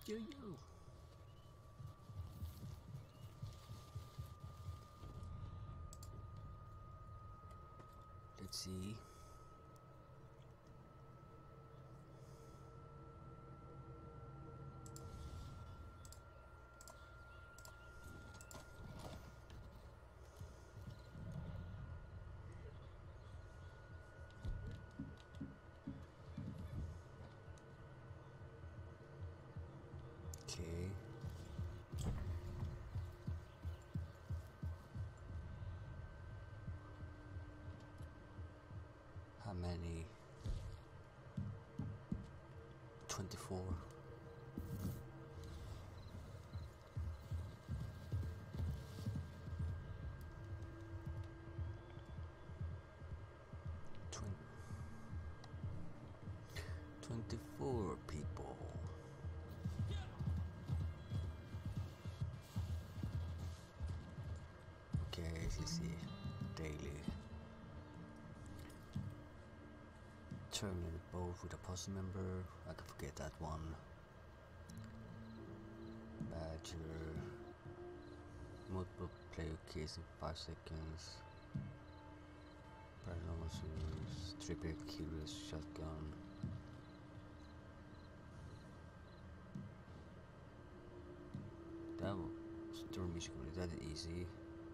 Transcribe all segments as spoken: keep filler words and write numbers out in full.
yo, yo. Let's see. Okay. How many? twenty-four. twenty-four people. Okay, let's see. Daily. Terminate both with a puzzle member. I can forget that one. Badger. Multiple player keys in five seconds. Paralysis. Triple curious shotgun. That was storm mission. That is easy.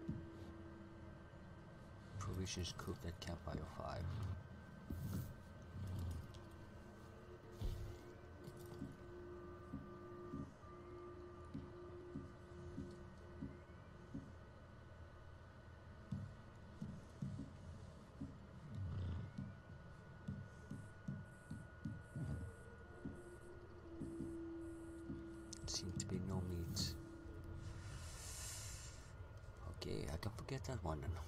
Provisions cooked at campfire five. Seems to be no meat. Okay, I can forget that one then.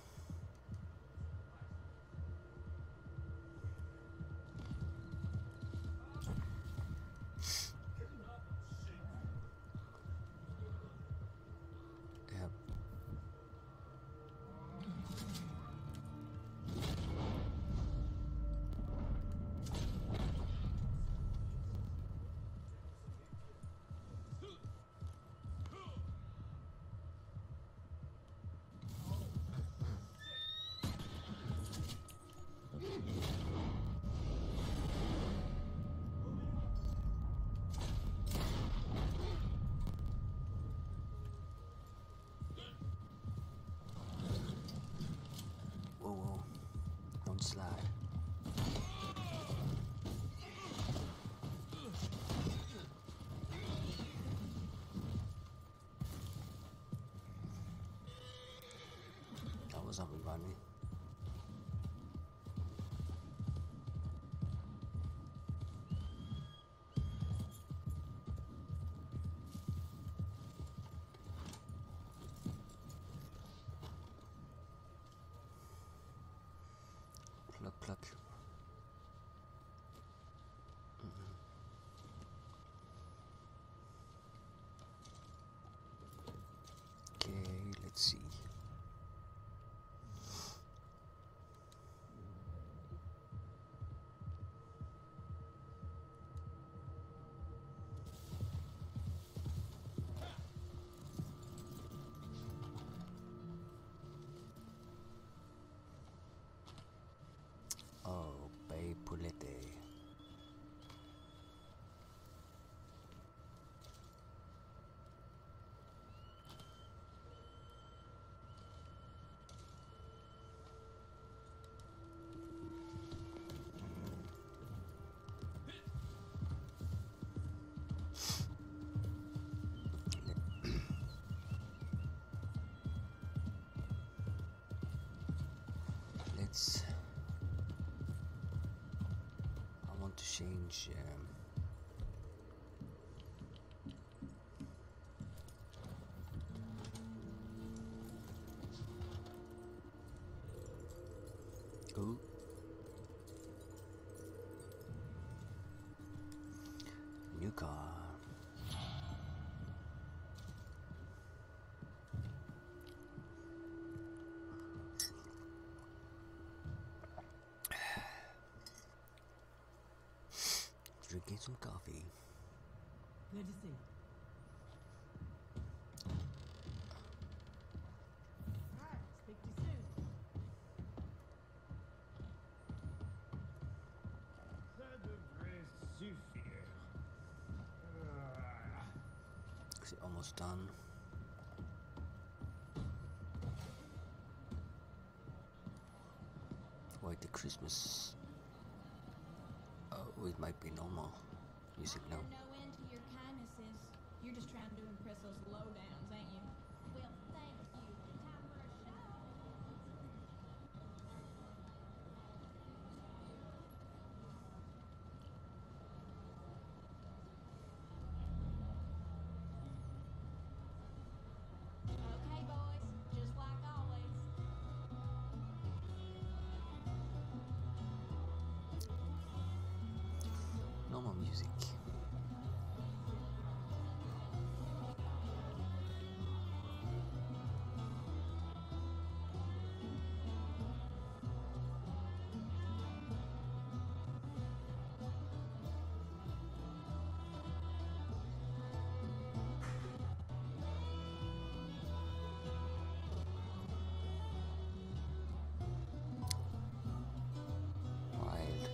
Yep. Whoa, whoa. Don't slide. That was up and running. Pluck, pluck. Mm-hmm. Okay, let's see. Oh, Bay Pulete. Let's. I want to change. Um, Ooh. New car. Drinking some coffee. Glad to see you. Alright, speak to you soon. Ça devrait suffire. Ah. Is it almost done? Wait, the Christmas. Oh, it might be normal music now. No end to your kindnesses. You're just trying to impress those lowdowns, ain't you? Well, thank you. Time for a show. Okay, boys. Just like always. Normal music. Wild.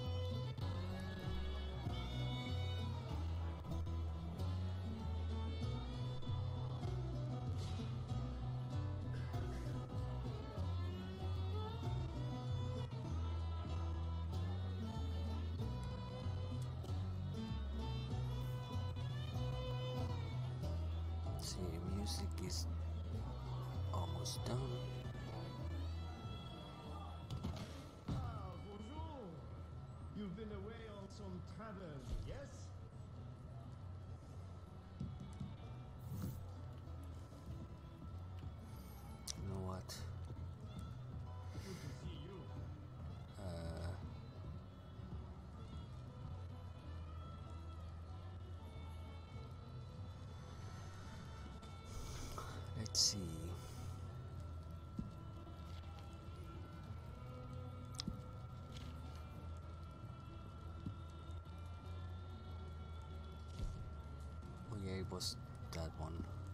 See, music is almost done. Ah, bonjour. You've been away on some travels, yes? You know what? Good to see you. Uh, let's see. Oh yeah, it was that one.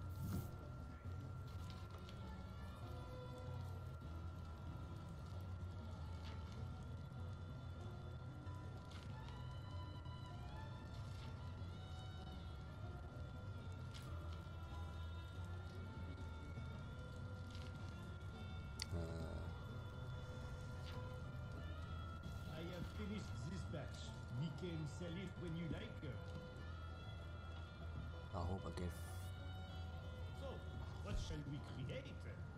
Uh, I have finished this batch. We can sell it when you like. I hope I get So, what shall we create?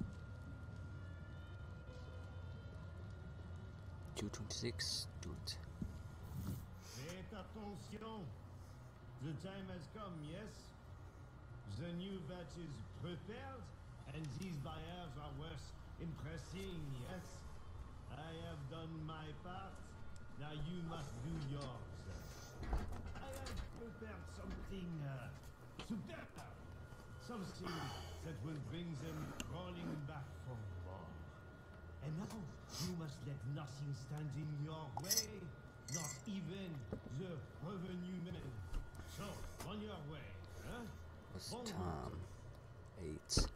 two twenty-six. Do it. Faites attention. The time has come, yes? The new batch is prepared, and these buyers are worth impressing, yes? I have done my part. Now you must do yours. I have prepared something uh, superb. Something that will bring them crawling back for more. And now you must let nothing stand in your way, not even the revenue man. So, on your way, huh? What's Bon the route. time? Eight.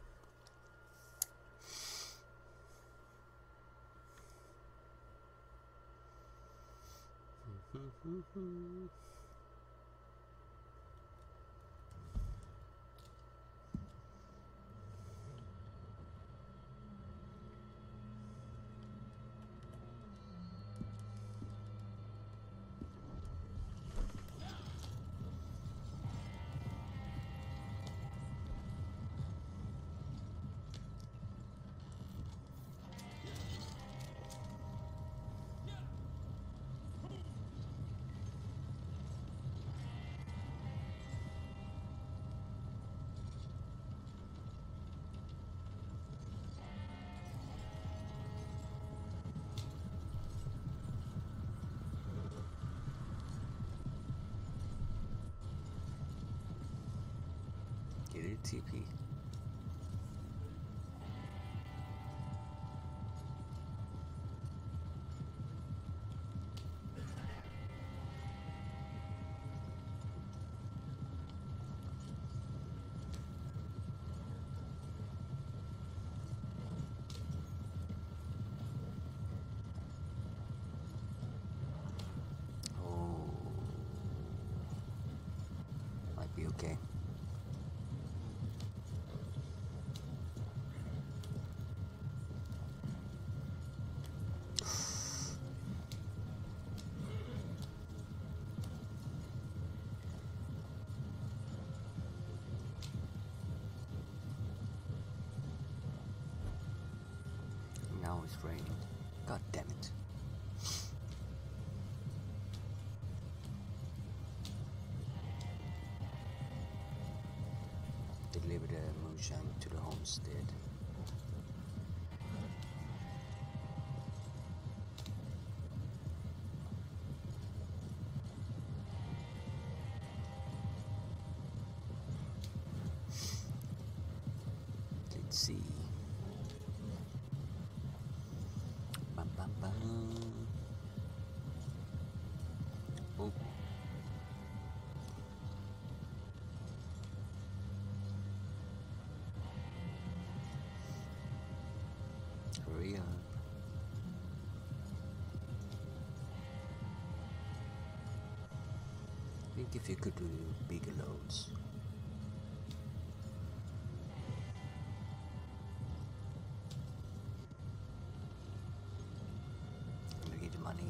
Get it, T P. Okay. Now it's raining. God damn it. Deliver the moonshine to the homestead. Let's see. Bum, bum, bum. Oh. Hurry up. I think if you could do bigger loads. I need money.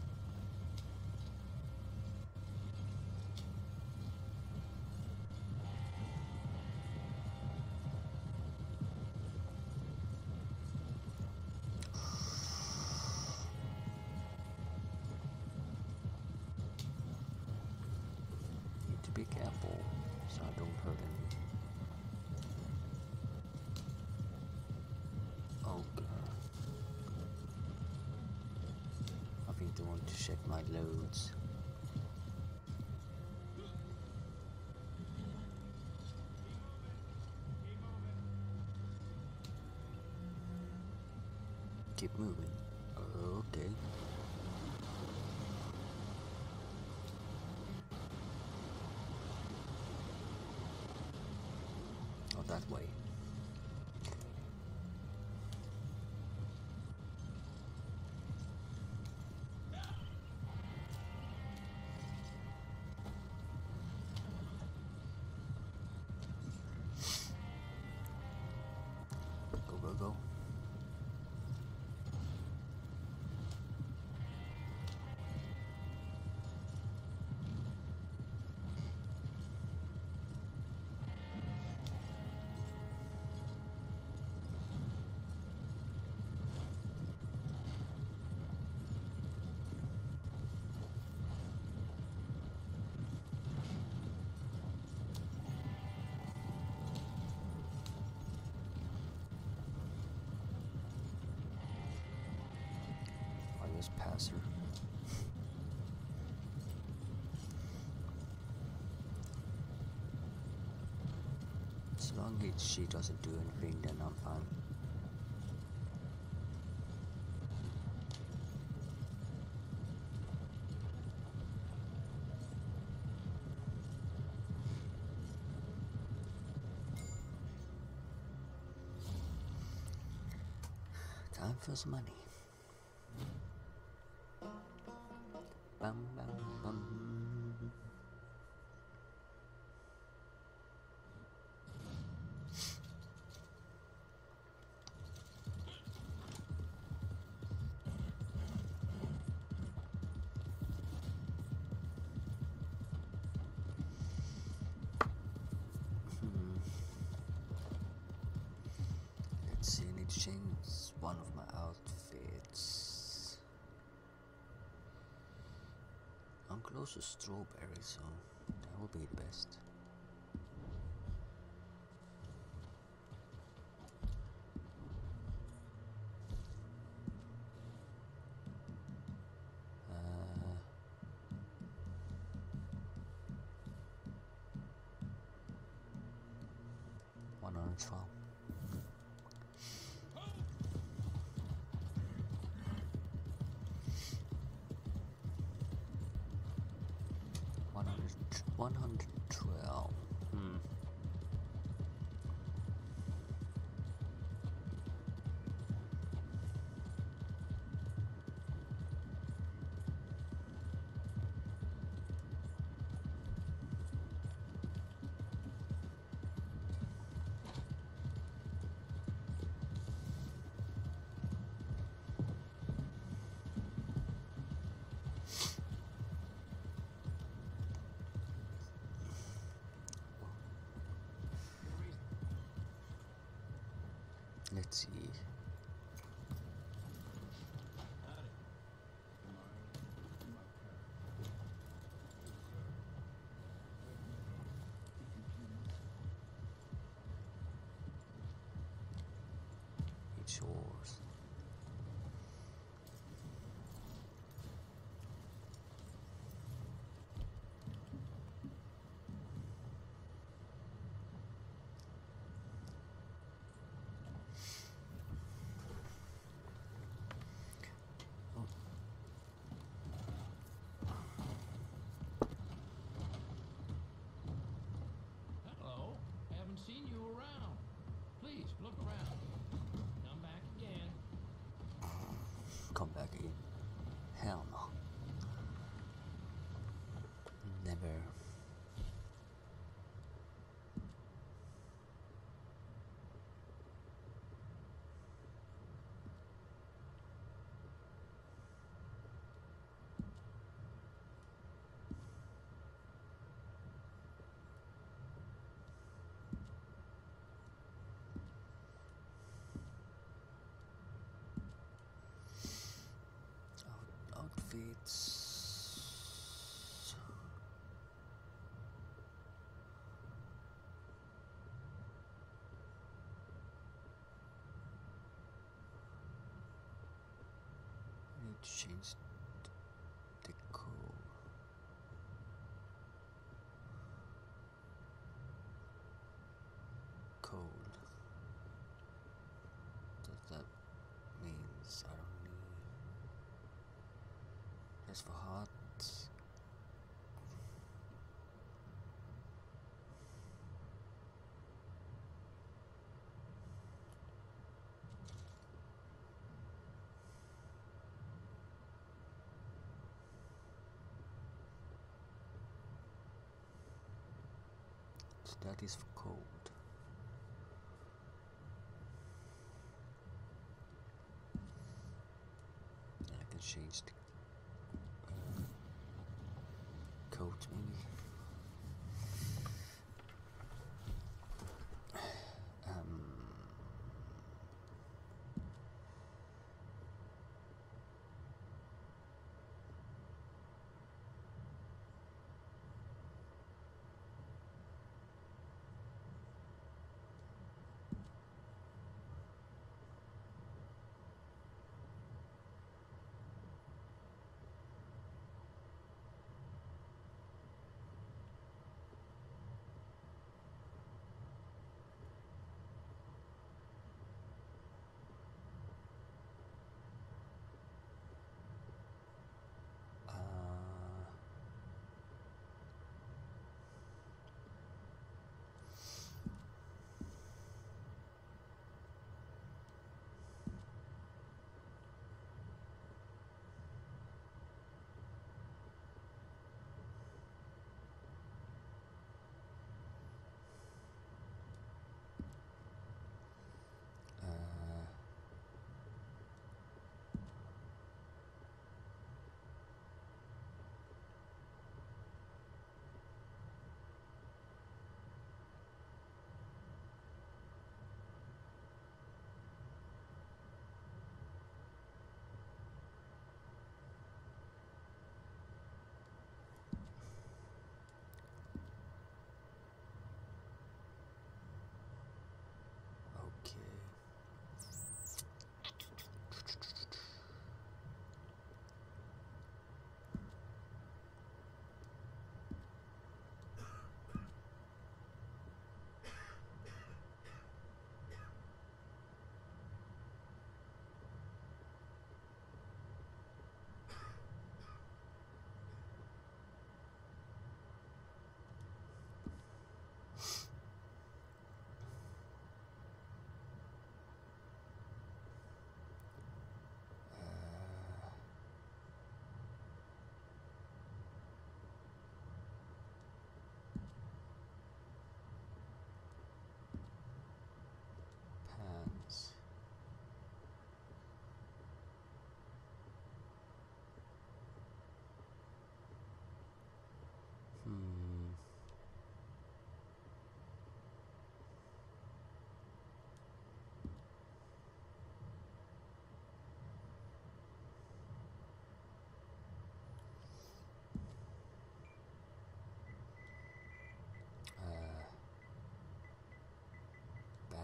Need to be careful so I don't hurt any. Oh god. I think they want to check my loads. Keep moving. Okay. Oh, that way. Go, go, go. I just pass her. As long as she doesn't do anything, then I'm fine. Time for some money. Bum, bum, bum. Hmm. Let's see, I need to change one of my outfits. I'm close to strawberry, so that will be the best. Uh, one hundred twelve. One hundred, one hundred twelve. Hmm. Let's see. It's yours. Hello. Haven't seen you around. Please, look around. Come back again. Come back again. Hell no. Never. Out- outfits. Need to change the code. Code. Does that means I don't need. That's for hot. So that is for cold. I can change the uh, code maybe. Um,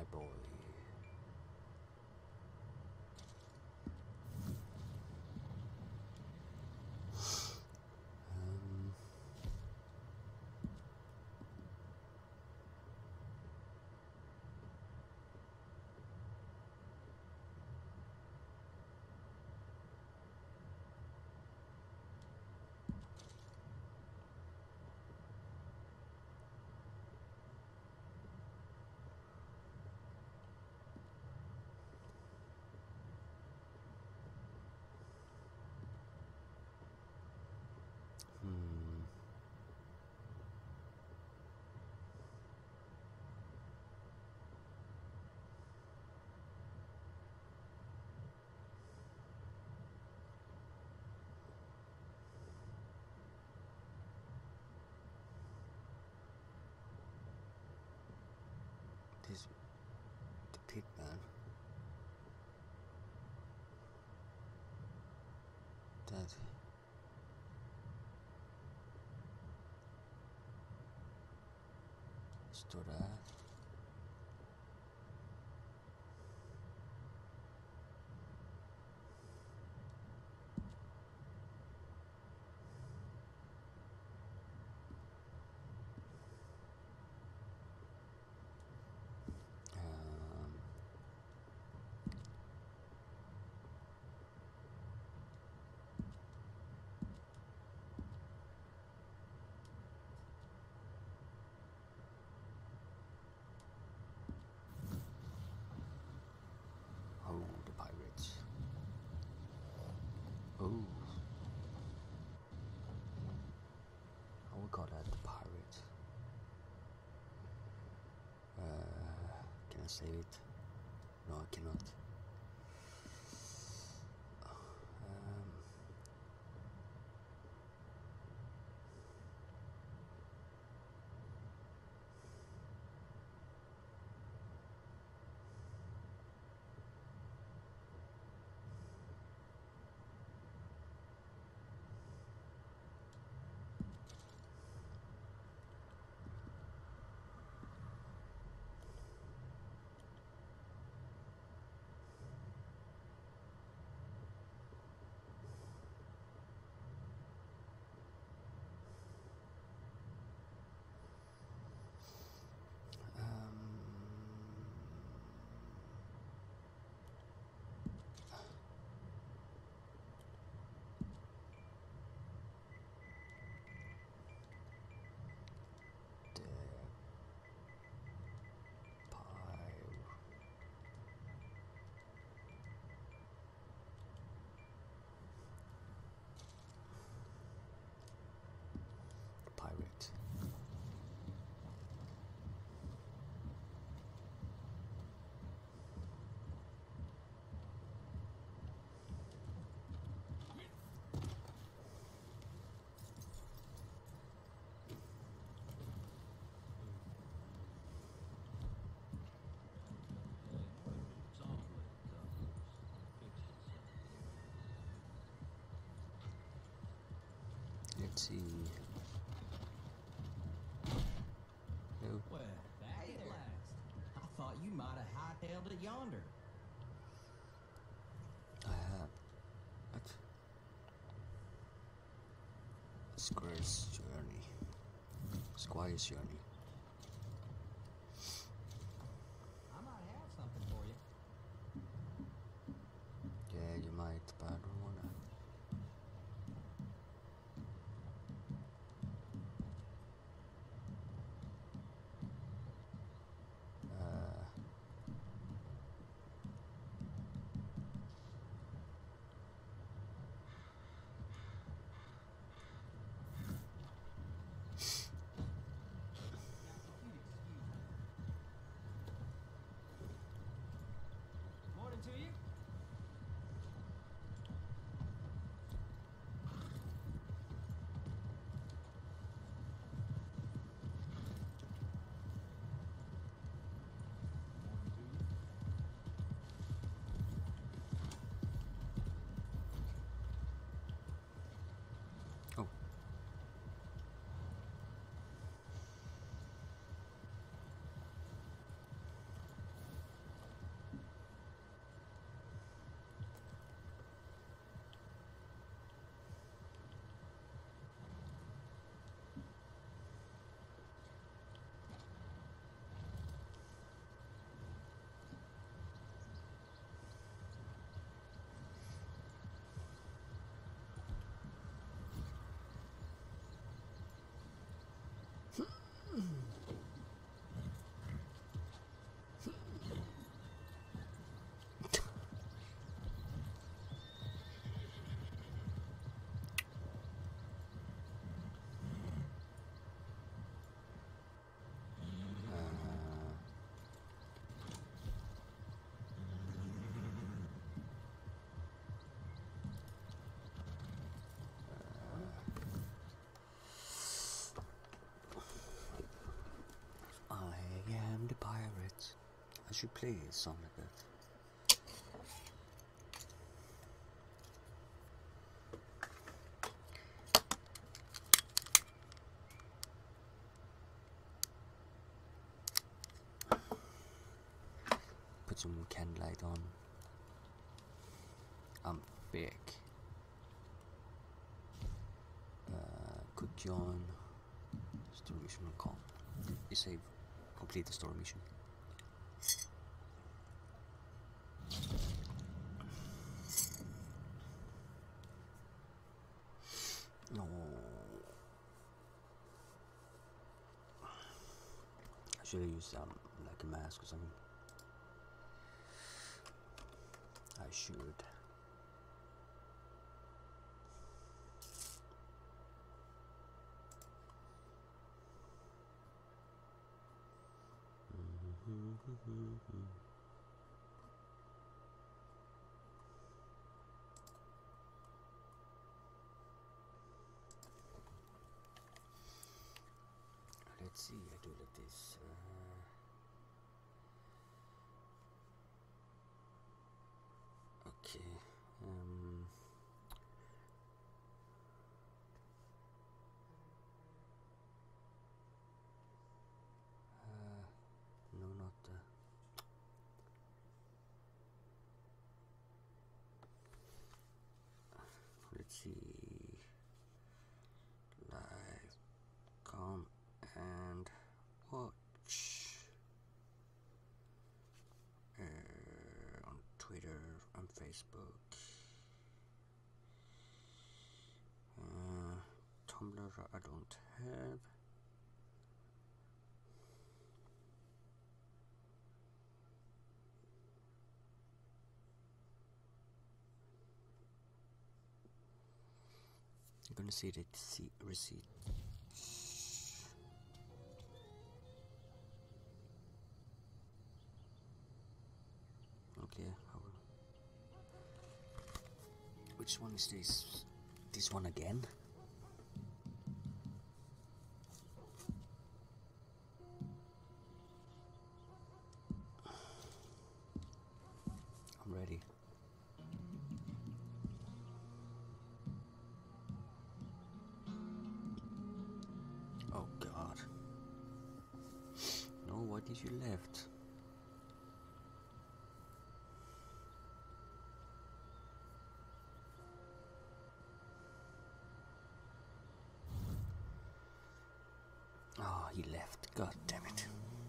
boy. Um, hmm. This the pit man. That stood at. Um, oh, the pirates. Oh, I would call that the pirates. Uh, can I save it? No, I cannot. Um, the pir- pirate. It's all good. It's all good. Fix yourself. Let's see. No. Well, back at last. I thought you might have hightailed it yonder. I have. What? Squire's journey. Squire's journey. I might have something for you. Yeah, you might, but I don't wanna. Uh, I should play a song like that. Put some candlelight on. I'm back. Uh, cook John. Story mission will come. You save. Complete the story mission. No. I should have used um like a mask or something. I should. Let's see, I do like this. Uh, okay. Um, uh, no, not the. Let's see. Live, come and watch uh, on Twitter, on Facebook, uh, Tumblr I don't have. I'm gonna see the receipt. Okay, I will. Which one is this? This one again? I'm ready. Oh God. No, why did you left? Oh, he left. God damn it.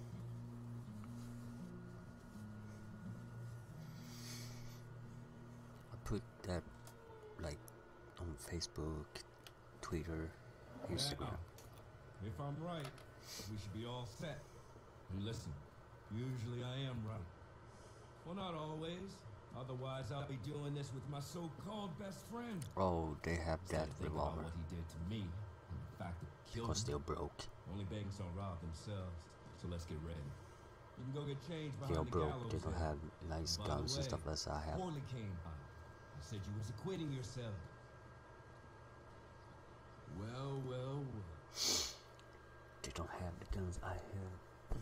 I put that like on Facebook, Twitter, Instagram. If I'm right, we should be all set. And listen, usually I am right. Well, not always. Otherwise, I'll be doing this with my so-called best friend. Oh, they have that Think about revolver. what he did to me. And the fact that he killed Because me. they're broke. Only beggars don't rob themselves. So let's get ready. You can go get changed behind They're the broke. gallows They don't there. have nice By the guns and way, stuff as I have. Corley came by. He said you was acquitting yourself. Well, well, well. They don't have the guns I have.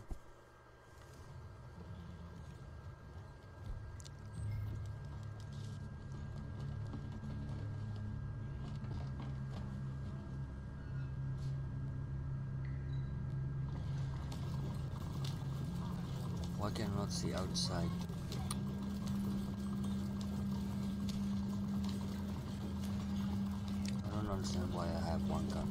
Why can I not see outside? I don't understand why I have one gun.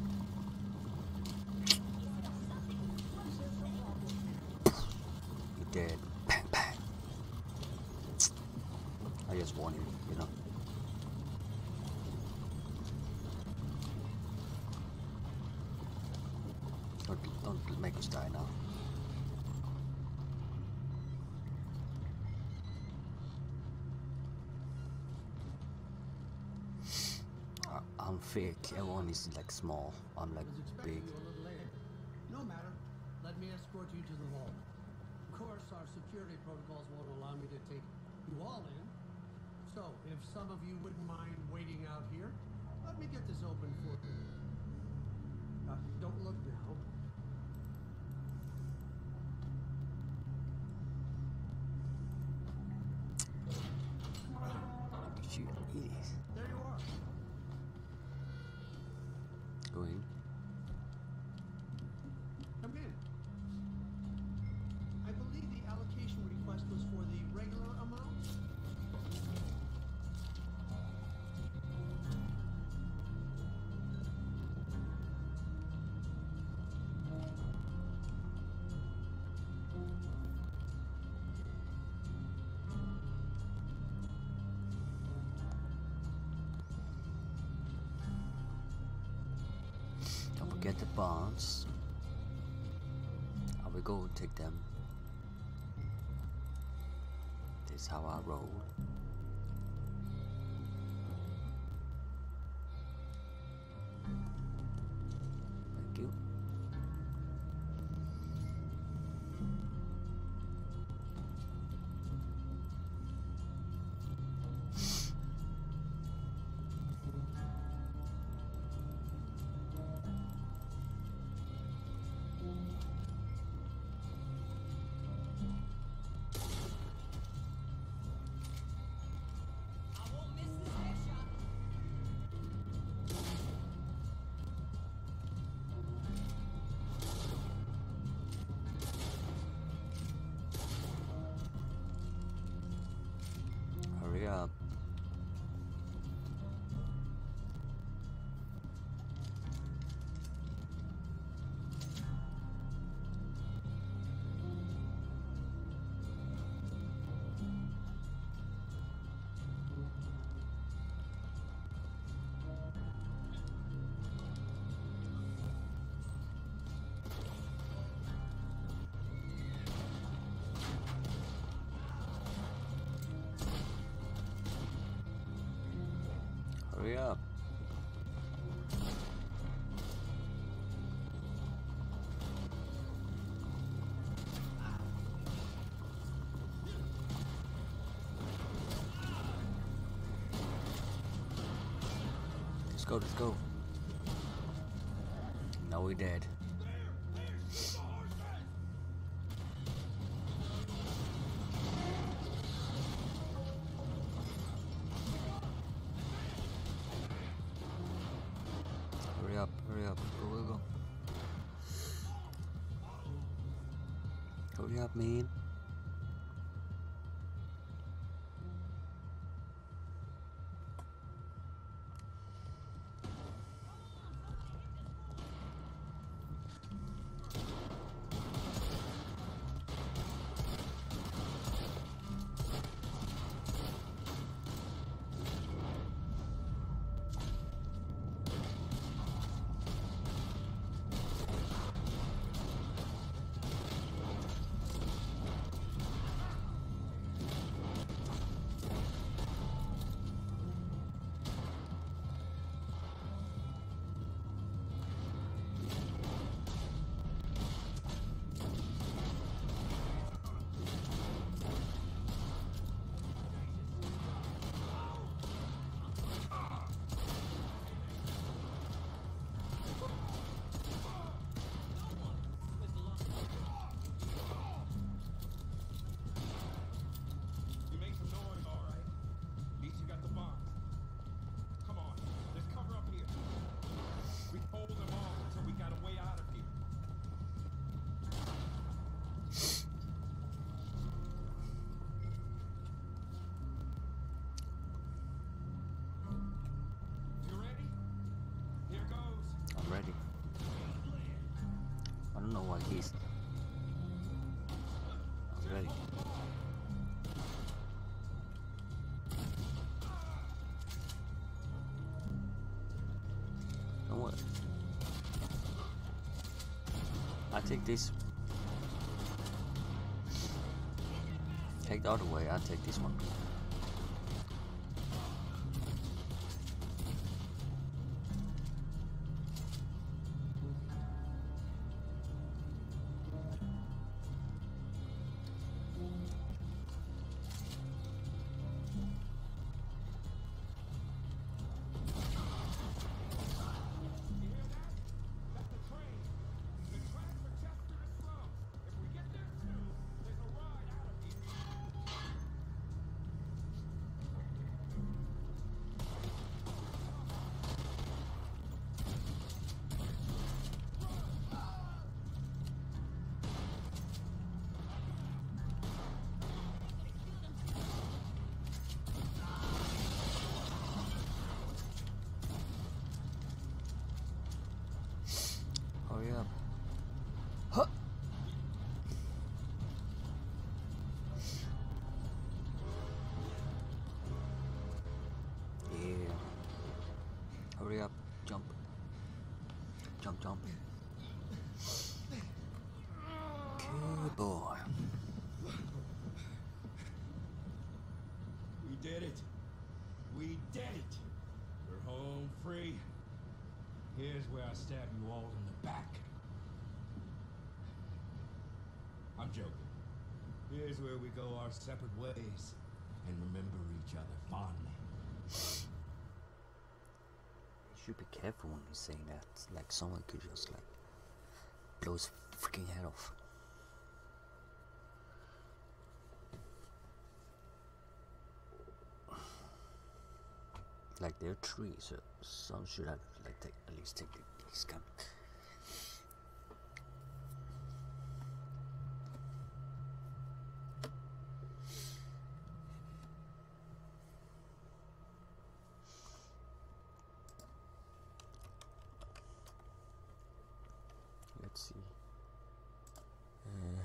You're dead. Bang, bang. I just want you, you know. Don't, don't make us die now. I, I'm fake. Everyone is like small. I'm like I was expecting big. you a little later. No matter. Let me escort you to the vault. Of course, our security protocols won't allow me to take you all in. So, if some of you wouldn't mind waiting out here, let me get this open for you. Uh, don't look now. You idiot. There you are. Go in. Come in. I believe the allocation request was for the regular amount. Don't forget the bonds. I will go and take them. This is how I roll. Thank you. I won't miss this next shot. Hurry up. Hurry up. Let's go, let's go. Now we're dead. Hurry up, hurry up, go, go, go. Hurry up, man. You make some noise, all right. At least you got the bombs. Come on, let's cover up here. We hold them off until we got a way out of here. You ready? Here goes. I'm ready. I don't know why he's. I'm ready. Don't worry. I take this. Take the other way, I take this one. Hurry up. Huh. Yeah. Hurry up. Jump. Jump, jump. Good boy. We did it. We did it. We're home free. Here's where I stab you all in the back. I'm joking. Here's where we go our separate ways and remember each other fondly. You should be careful when you say that. Like someone could just like blow his freaking head off. Like they're trees, so some should have like take, at least take this gun. Let's see. Uh,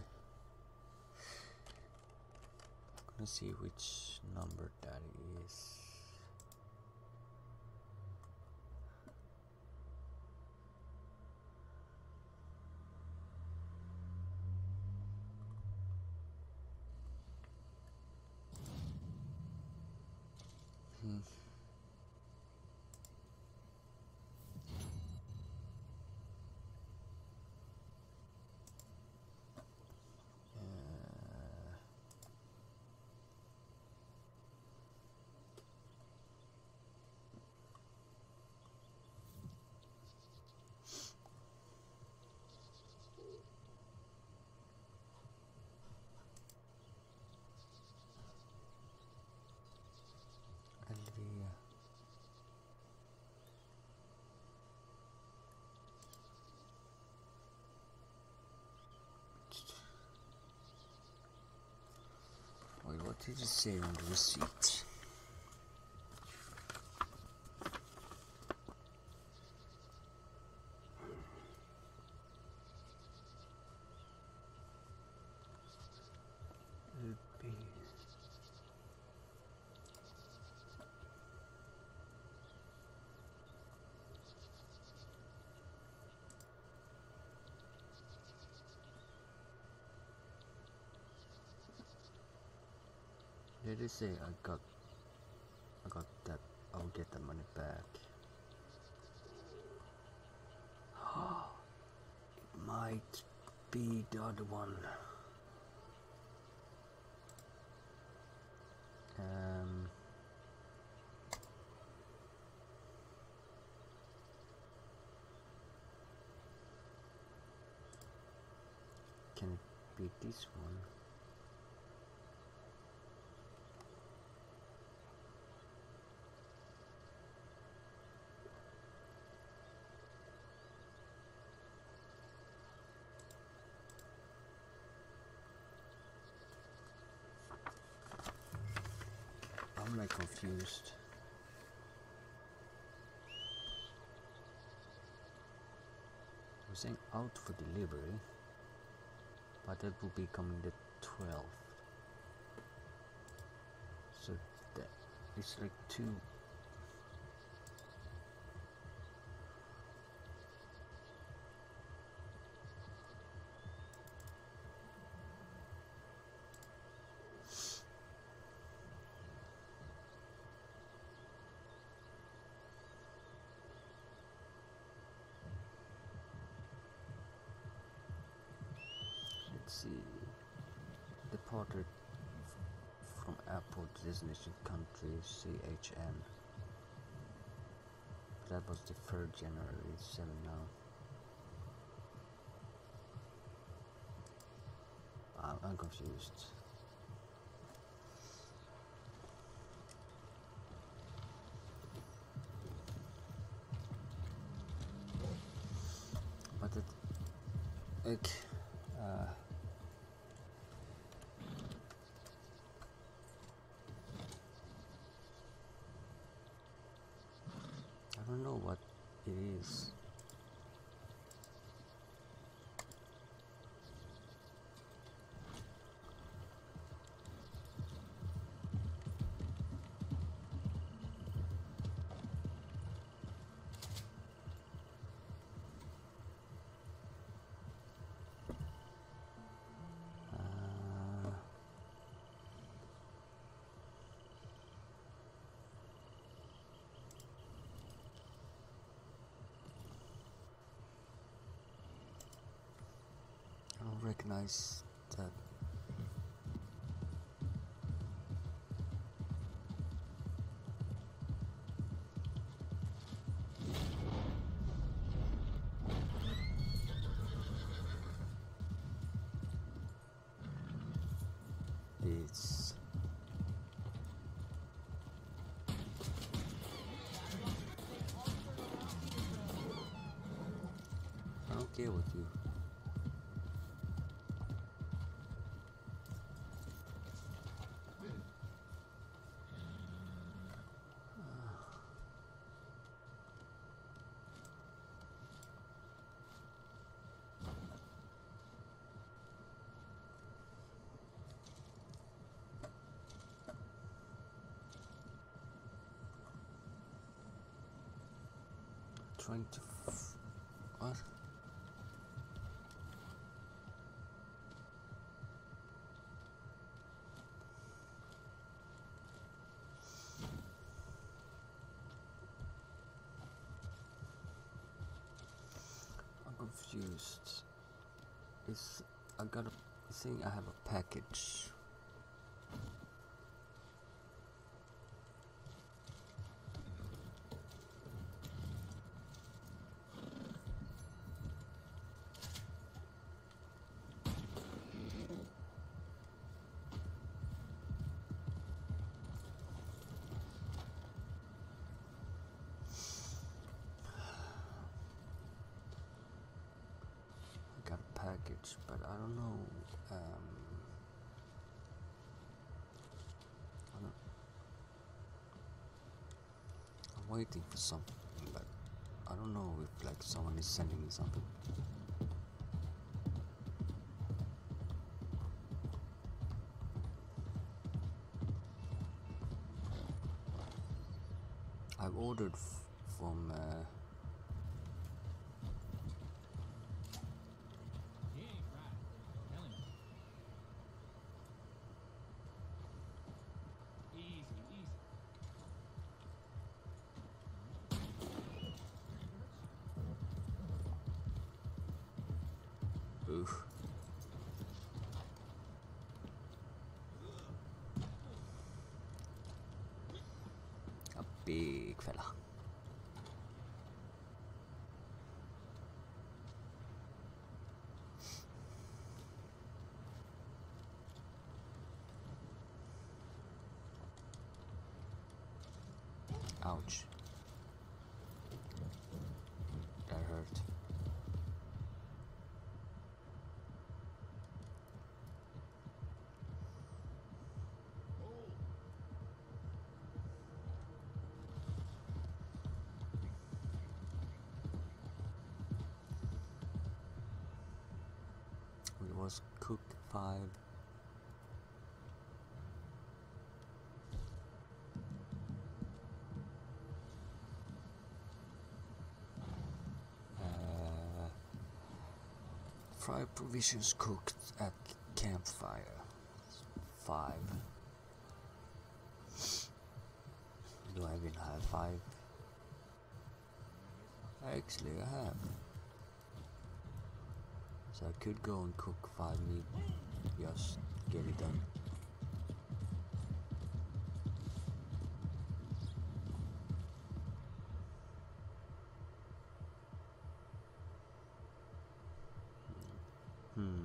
I'm gonna see which number that is. Hmm. Hallelujah. Wait, what did it say on the receipt? It'd be Did it say I got I got that I'll get the money back? It might be the other one. Um Can it be this one? I'm like confused. We're saying out for delivery, but that will be coming the twelfth. So that it's like two. see. Departed from airport to destination country C H N. That was the third January, seven now. I'm, I'm confused. But it, it uh, I don't know what it is. Uh, I don't recognize that. It's I don't care with you. Trying to f what? I'm confused. It's I got a thing. I have a package. Got a package, but I don't know. Um, I don't, I'm waiting for something, but I don't know if like someone is sending me something. I've ordered f from. Uh, He ain't right. Tell him. Easy, easy. Oof. A big fella. Ouch. That hurt. It was Cook five. Uh, fried provisions cooked at campfire. Five. Do I even have five? Actually, I have. So I could go and cook five meat, just get it done. Hmm.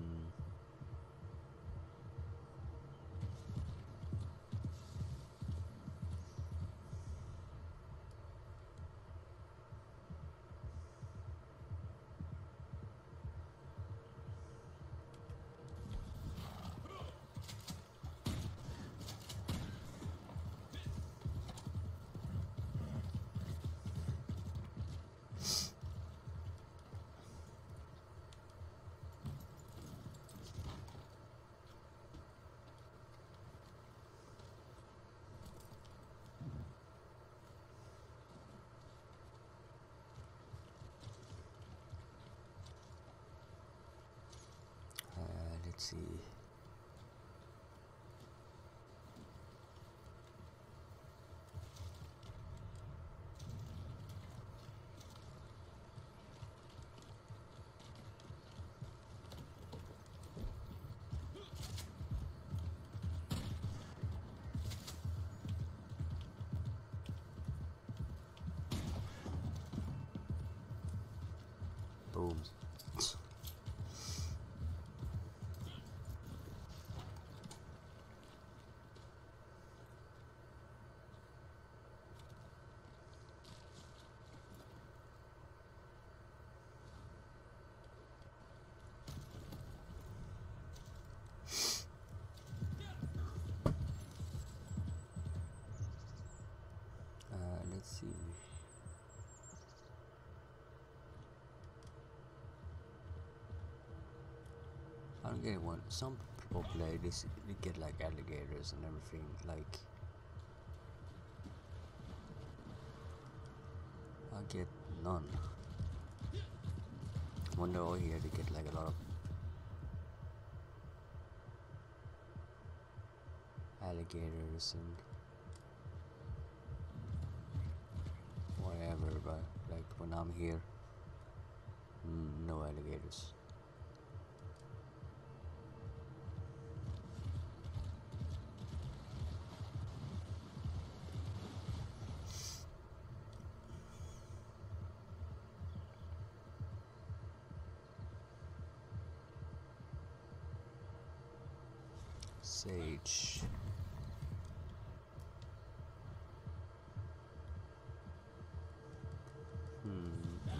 Let's see. Boom. Uh, let's see. I don't get one. Some people play this. They get like alligators and everything. Like I get none. When they're all here, they get like a lot of alligators and whatever. But like when I'm here, mm, no alligators. Sage. Hmm.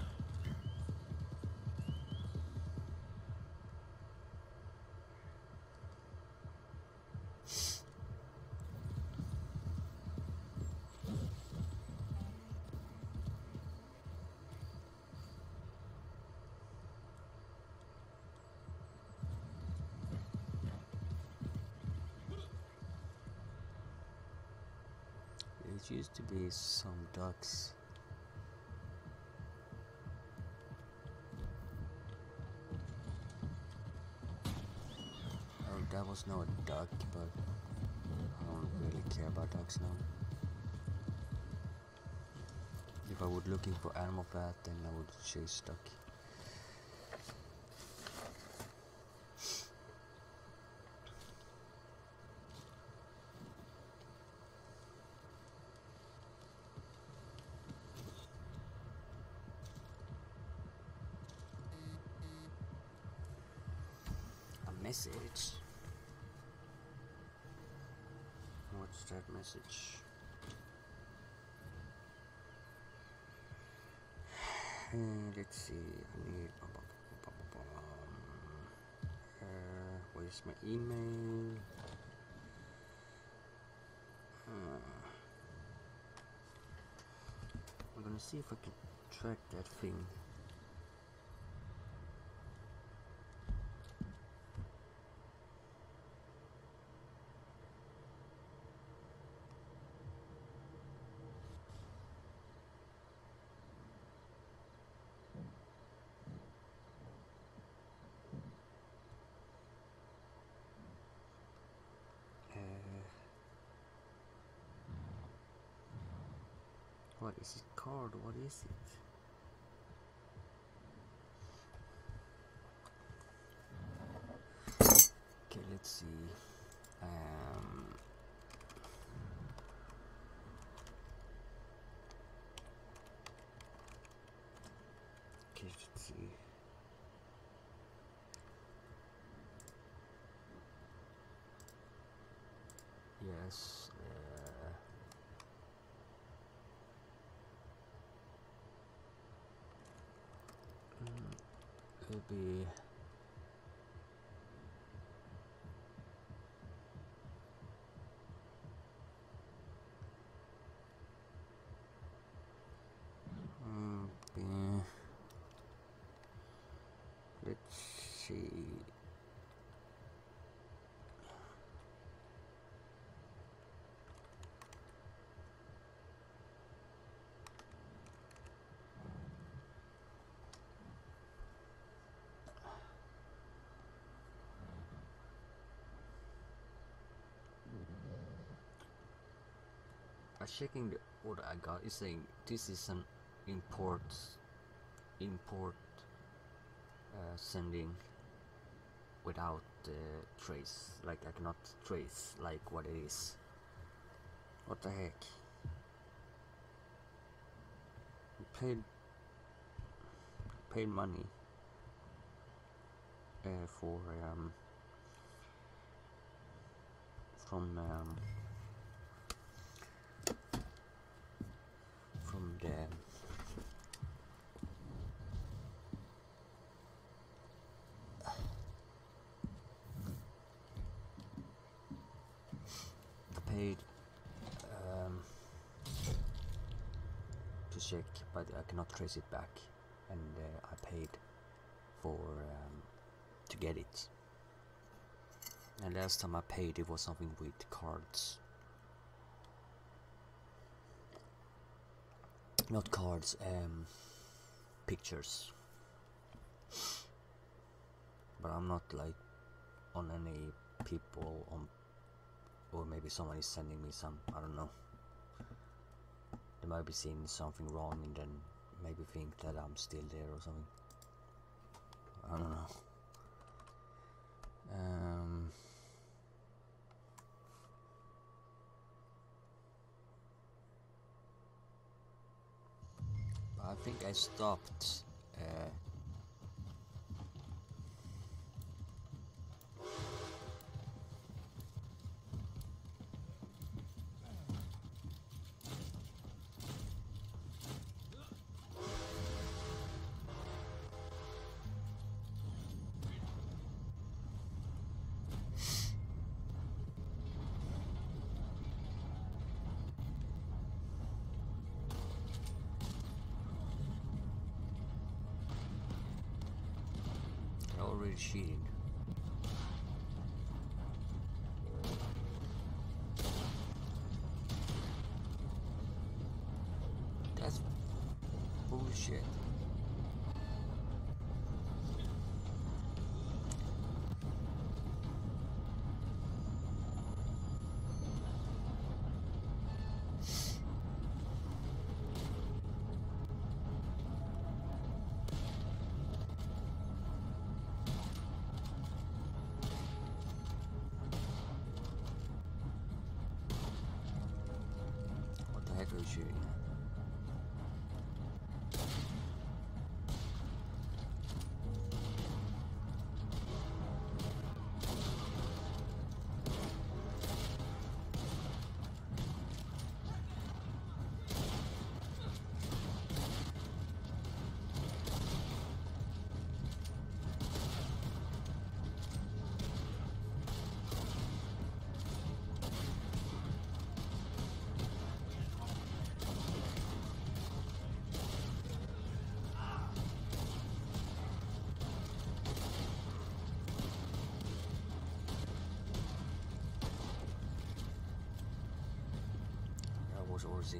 There used to be some ducks. Oh, that was not a duck, but I don't really care about ducks now. If I were looking for animal fat, then I would chase duck. Message. What's that message? And let's see. I need. Uh, where's my email? Uh, I'm gonna see if I can track that thing. What is it called? What is it? Yes. Uh, mm, it'll be. Mm, be- let's see. I checking the order I got. It's saying this is an import import uh, sending without uh, trace. Like I cannot trace like what it is. What the heck? Paid paid money uh, for um, from um, from the I paid um, to check, but I cannot trace it back, and uh, I paid for um, to get it. And last time I paid, it was something with cards. Not cards, um, pictures. But I'm not like on any people on, or maybe someone is sending me some, I don't know. They might be seeing something wrong and then maybe think that I'm still there or something. I don't know. Um, I think I stopped. Uh, already cheating. That's bullshit. What the heck are you shooting at? That was Orzi.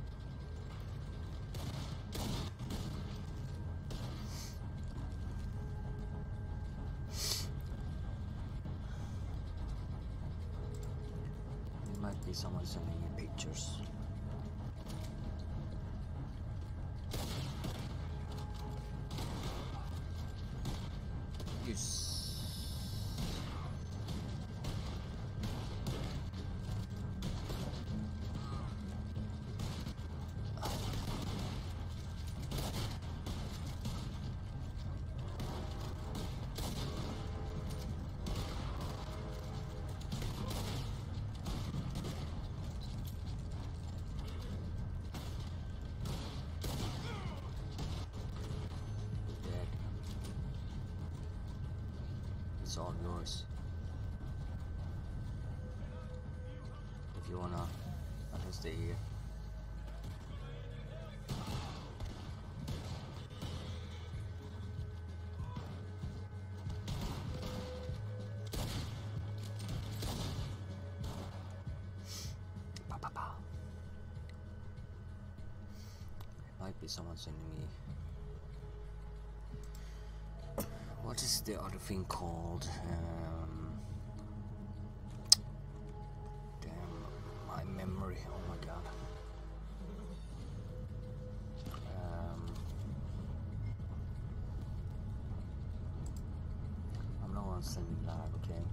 It might be someone sending me pictures. Yes. It's all yours. If you wanna, I can stay here. Might be someone sending me. What is the other thing called? Um, damn, my memory. Oh my god. Um, I'm not on sending live, okay?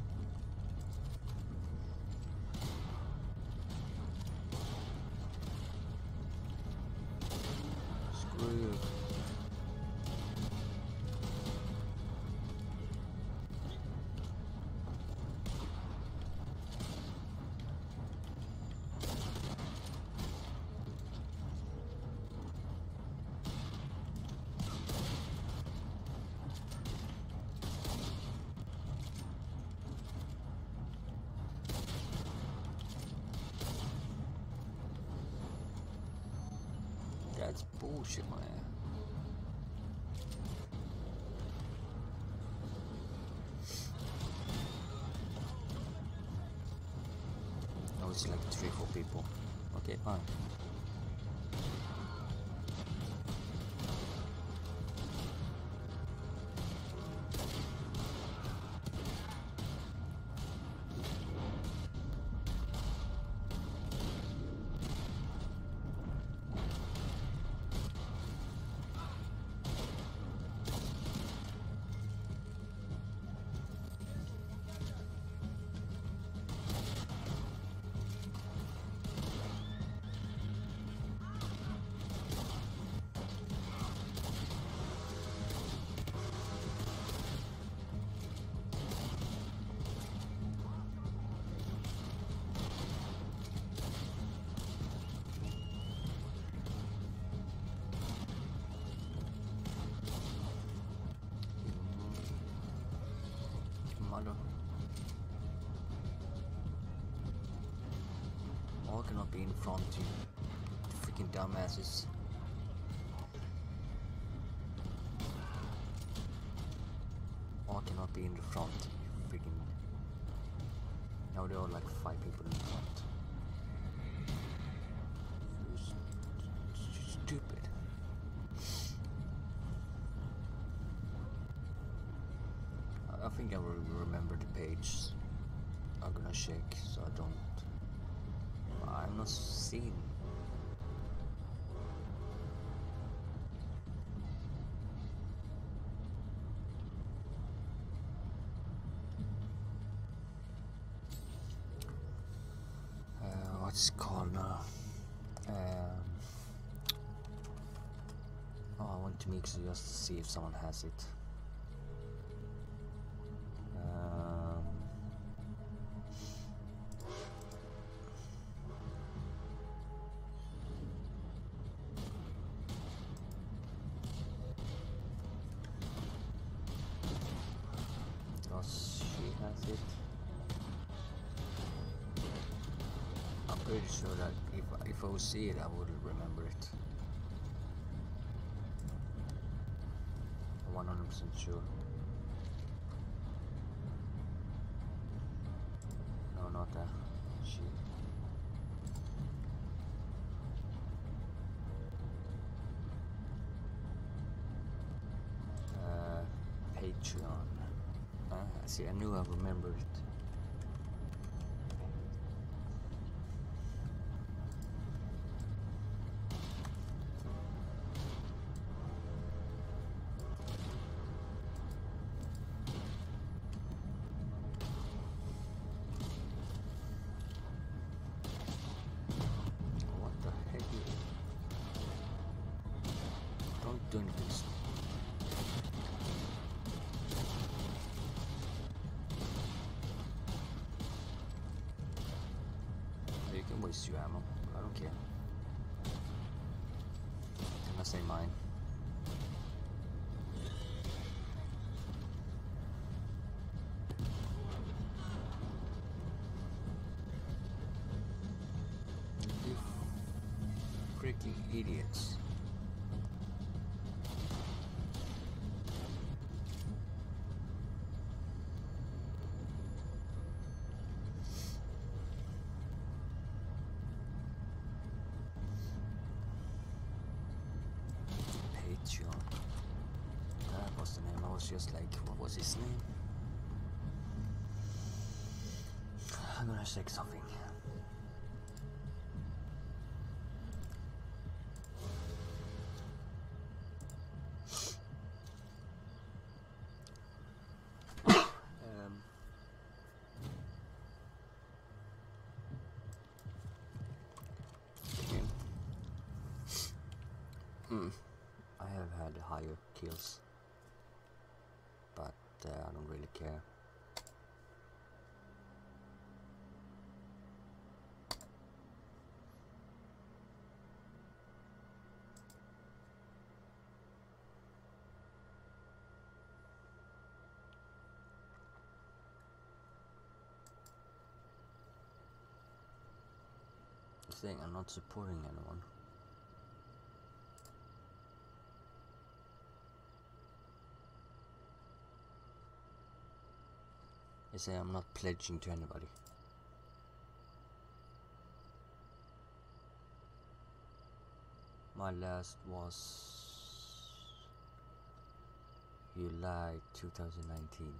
Screw you. That's bullshit, man. Oh, it's like three, four people. Okay, fine. Mother. All cannot be in front of you. Freaking dumbasses. All cannot be in the front. Freaking. Now there are like five people in front. Stupid. I think I will remember the page. I'm gonna shake so I don't. I'm not seeing. Uh, what's it called now? Um, oh, I want to mix it just to see if someone has it. She has it. I'm pretty sure that if if I would see it, I would remember it. I'm one hundred percent sure. No, not that. She. Uh, Patreon. Uh, see, I knew I remembered it. What the heck? Don't do anything. You can waste your ammo. I don't care. Unless they mine. fucking idiots. Patreon. That was the name. I was just like, what was his name? I'm gonna check something. um, okay. Hmm. I have had higher kills, but uh, I don't really care. Saying I'm not supporting anyone. They say I'm not pledging to anybody. My last was July two thousand nineteen.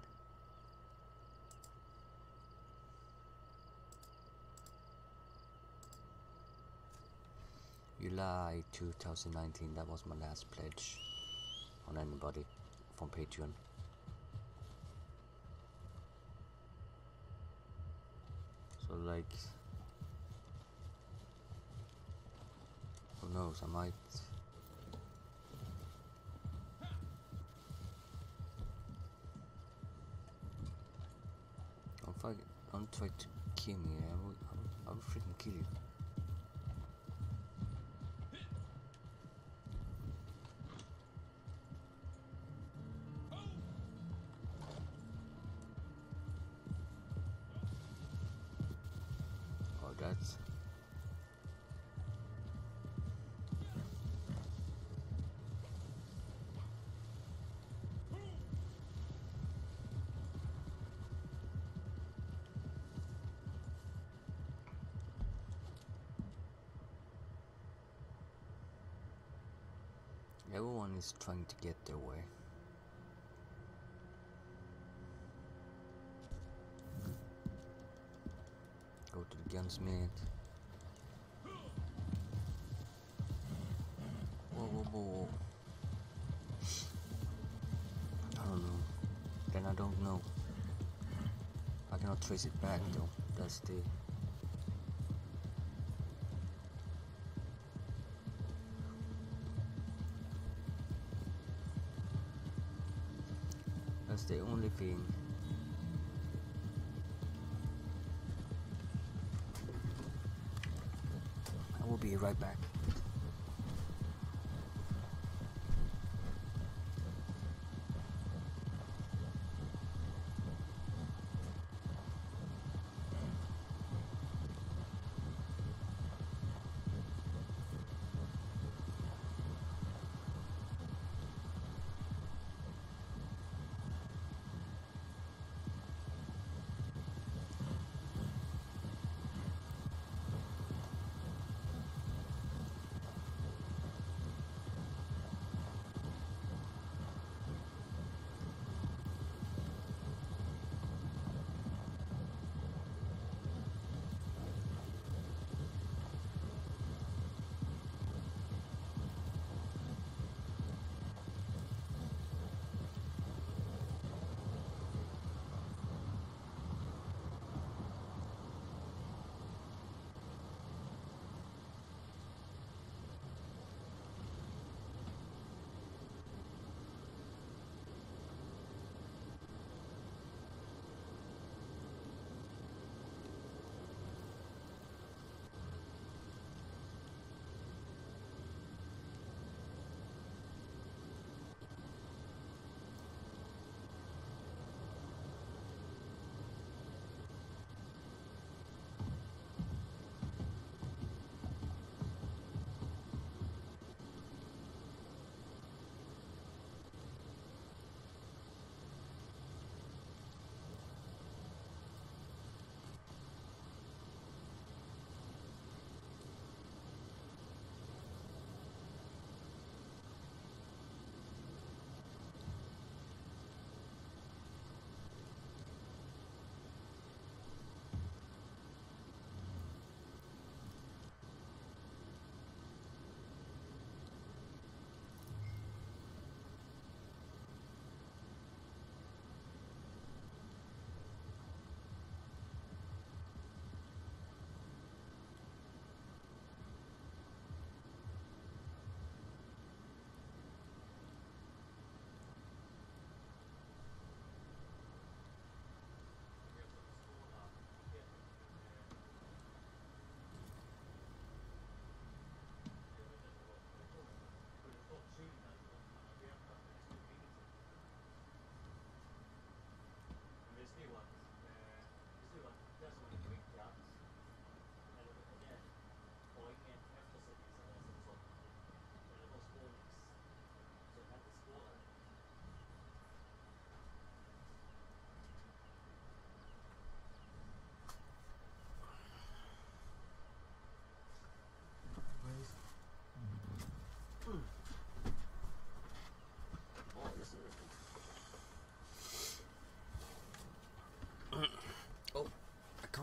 July two thousand nineteen, that was my last pledge on anybody from Patreon. So like, who knows, I might don't fuck, don't try to kill me, I will, I will, I will freaking kill you. That's everyone is trying to get their way. Go to the gunsmith. Whoa, whoa, whoa, whoa. I don't know. Then I don't know. I cannot trace it back though. That's the... That's the only thing. I will be right back.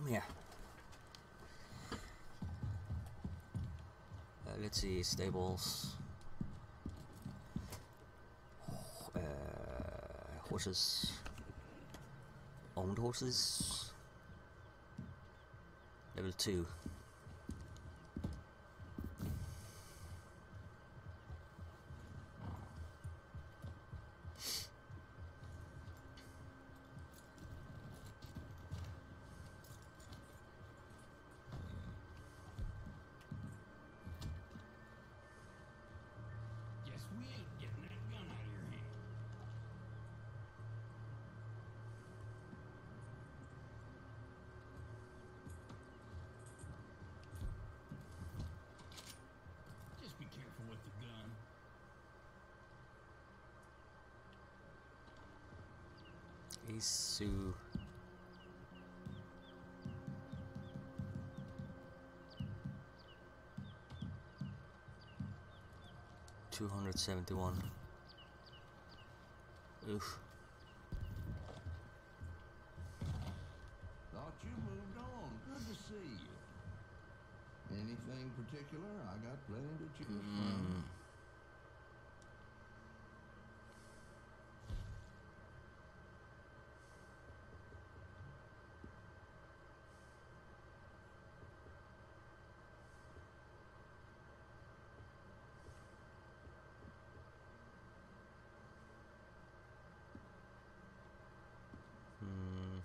Yeah. Uh, let's see, stables. Uh, horses. Owned horses. Level two. Guess we ain't getting that gun out of your hand. Just be careful with the gun. Isu. Two hundred seventy-one. Oof. Thought you moved on. Good to see you. Anything particular? I got plenty to choose from. Hmm.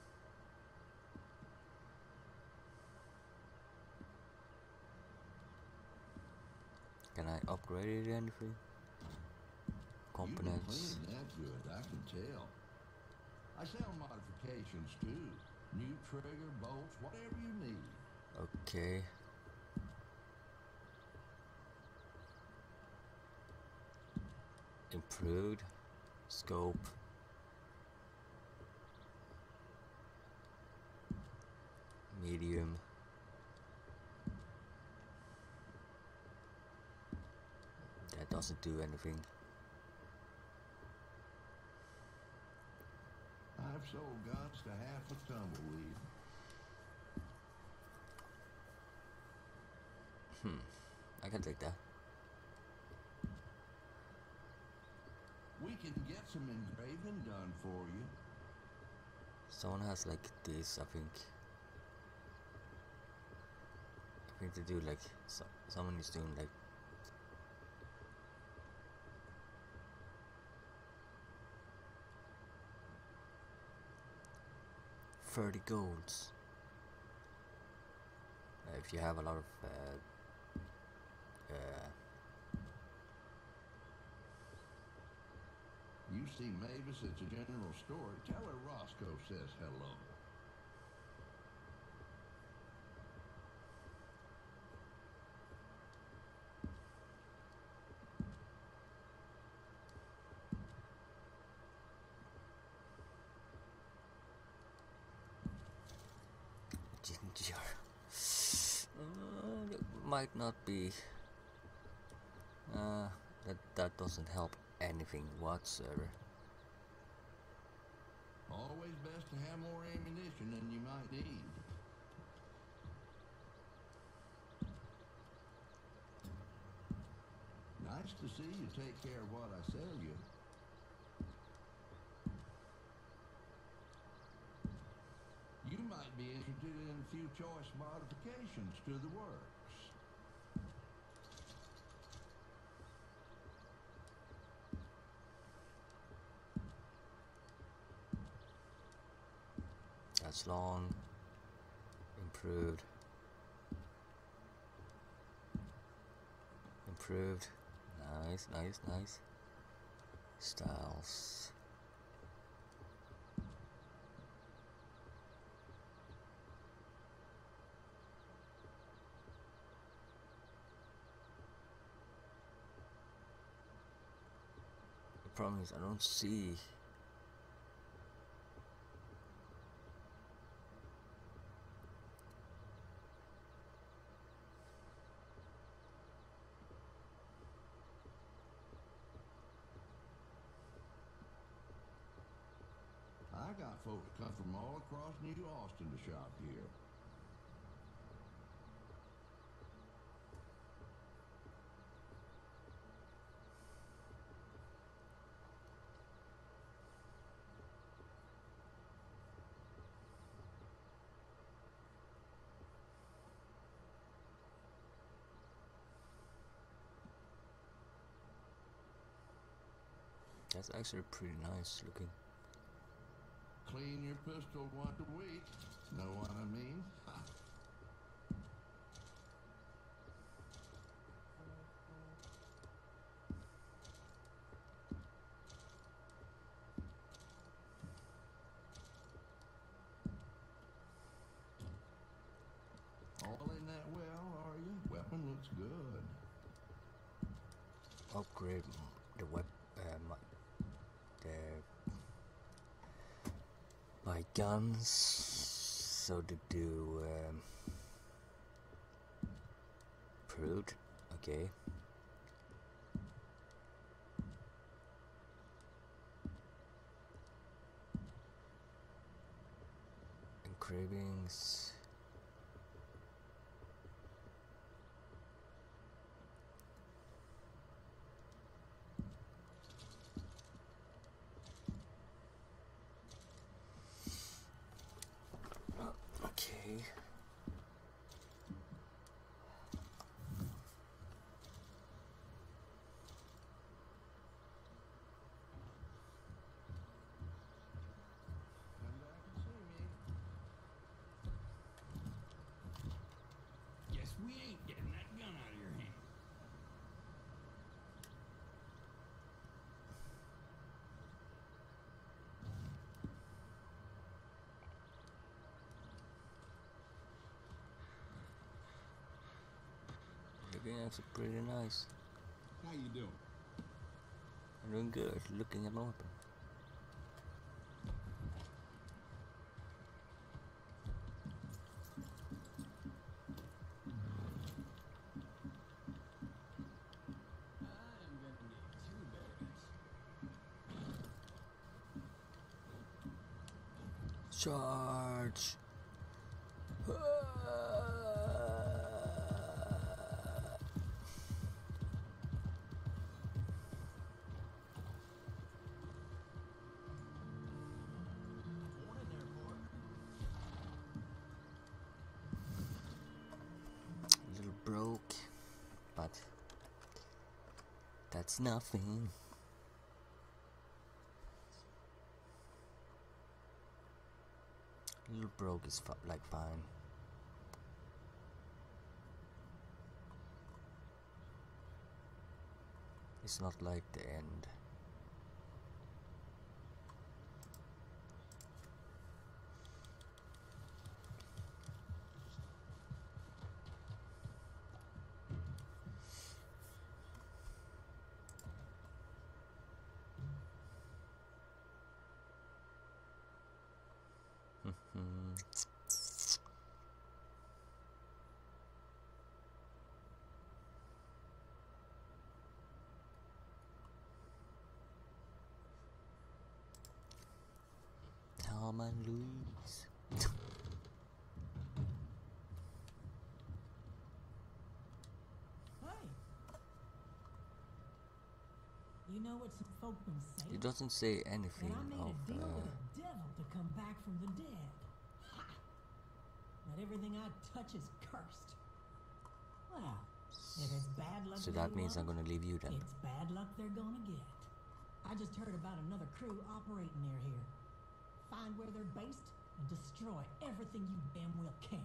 Can I upgrade it anything? You've been Components. cleaning that good, I can tell. I sell modifications too. New trigger, bolts, whatever you need. Okay. Improved scope. Medium. That doesn't do anything. I've sold guns to half a tumbleweed. Hmm. I can take that. We can get some engraving done for you. Someone has like this, I think. I think they do like so, someone is doing like thirty golds. Uh, if you have a lot of uh, uh, You see Mavis at the general store. Tell her Roscoe says hello. ginger. Uh, that might not be. Uh, that that doesn't help anything whatsoever. Always best to have more ammunition than you might need. Nice to see you take care of what I sell you. You might be interested in a few choice modifications to the works. That's long. Improved. Improved. Nice, nice, nice. Styles. The problem is I don't see. I got folks come from all across New Austin to shop here. That's actually pretty nice looking. Clean your pistol once a week. Know what I mean? All in that well, are you? Weapon looks good. Upgrade the web, uh, my, the my guns, so to do um, prude. Okay. Engravings. Okay. Come back and see me. Guess we ain't getting that gun out of your hand. Looking actually pretty nice. How you doing? I'm doing good. Looking at my weapon. I'm gonna need two berries. Charge. A little broke, but that's nothing. A little broke is fu- like fine. It's not like the end. Tom and Louise. Hey. You know what some folk been saying? It doesn't say That anything I made of a deal uh, with the devil to come back from the dead. Ha! That everything I touch is cursed. Well, if it's bad luck so they that means I'm want, gonna leave you then. it's bad luck they're gonna get. I just heard about another crew operating near here. Find where they're based and destroy everything you damn well can.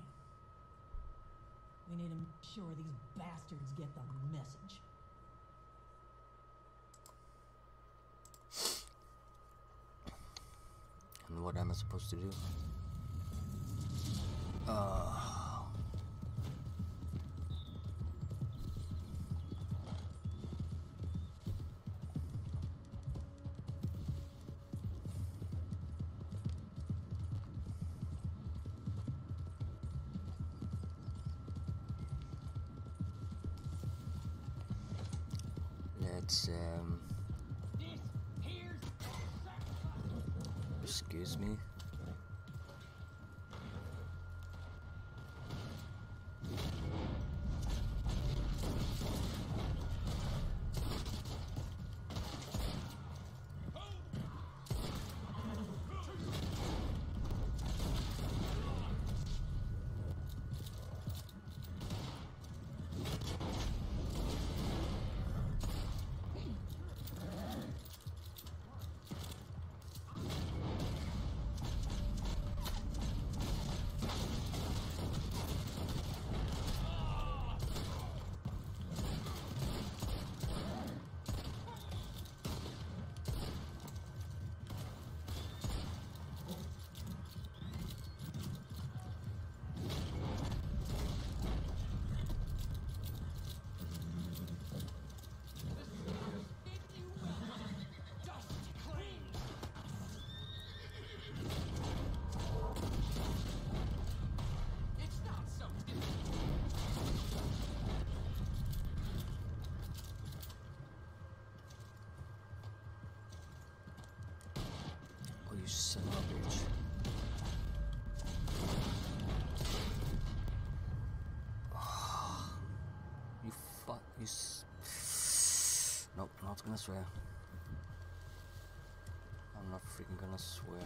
We need to make sure these bastards get the message. And what am I supposed to do? Uh, let's um This here's excuse me. son of a bitch. You fuck. You. S nope, I'm not gonna swear. I'm not freaking gonna swear.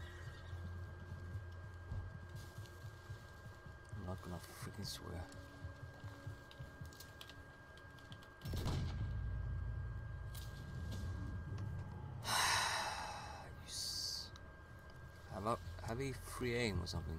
I'm not gonna freaking swear. Yes. Have a have a free aim or something.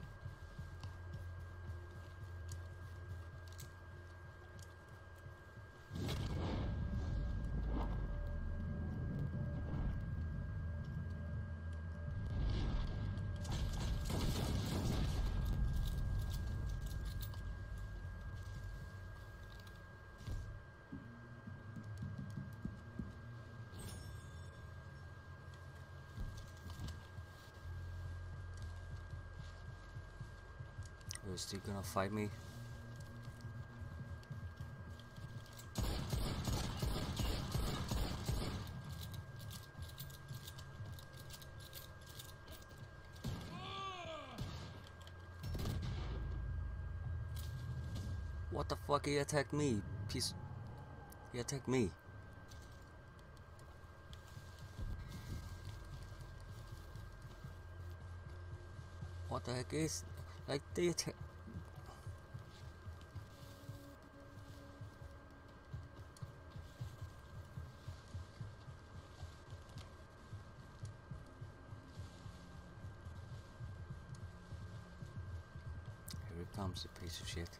You're still gonna fight me? What the fuck? He attacked me, piece. He attacked me. What the heck is like they attack? Here it comes, a piece of shit.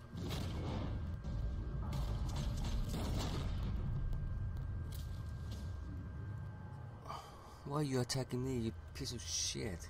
Why are you attacking me, you piece of shit?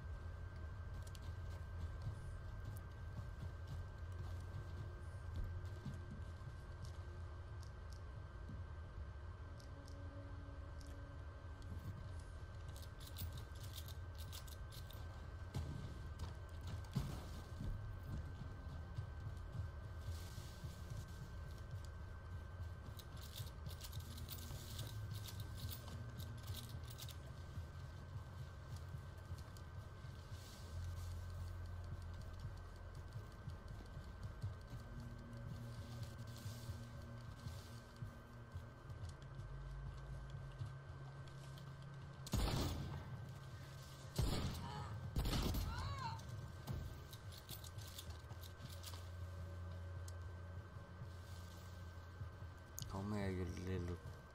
Come here, you little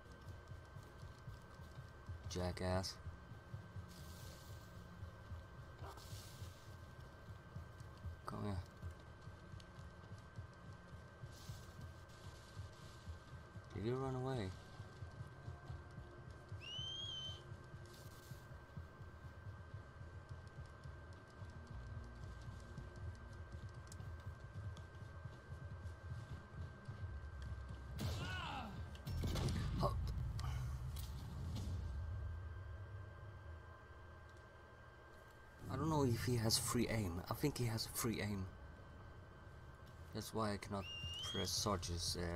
jackass. Come here. Did you run away? I don't know if he has free aim. I think he has free aim. That's why I cannot press Sarge's uh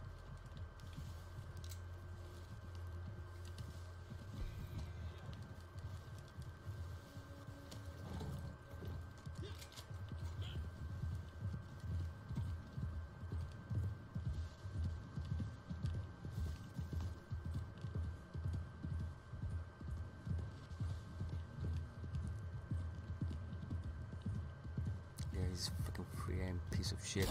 yeah, he's fucking free aim piece of shit.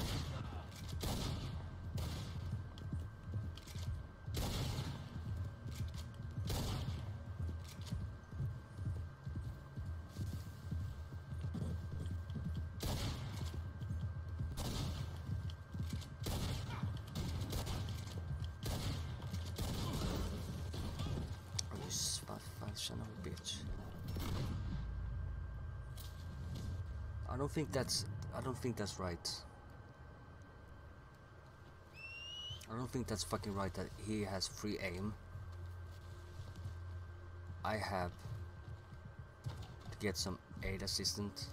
Oh, you spot fat son of a bitch. I don't think that's I don't think that's right. I don't think that's fucking right that he has free aim. I have to get some aid assistant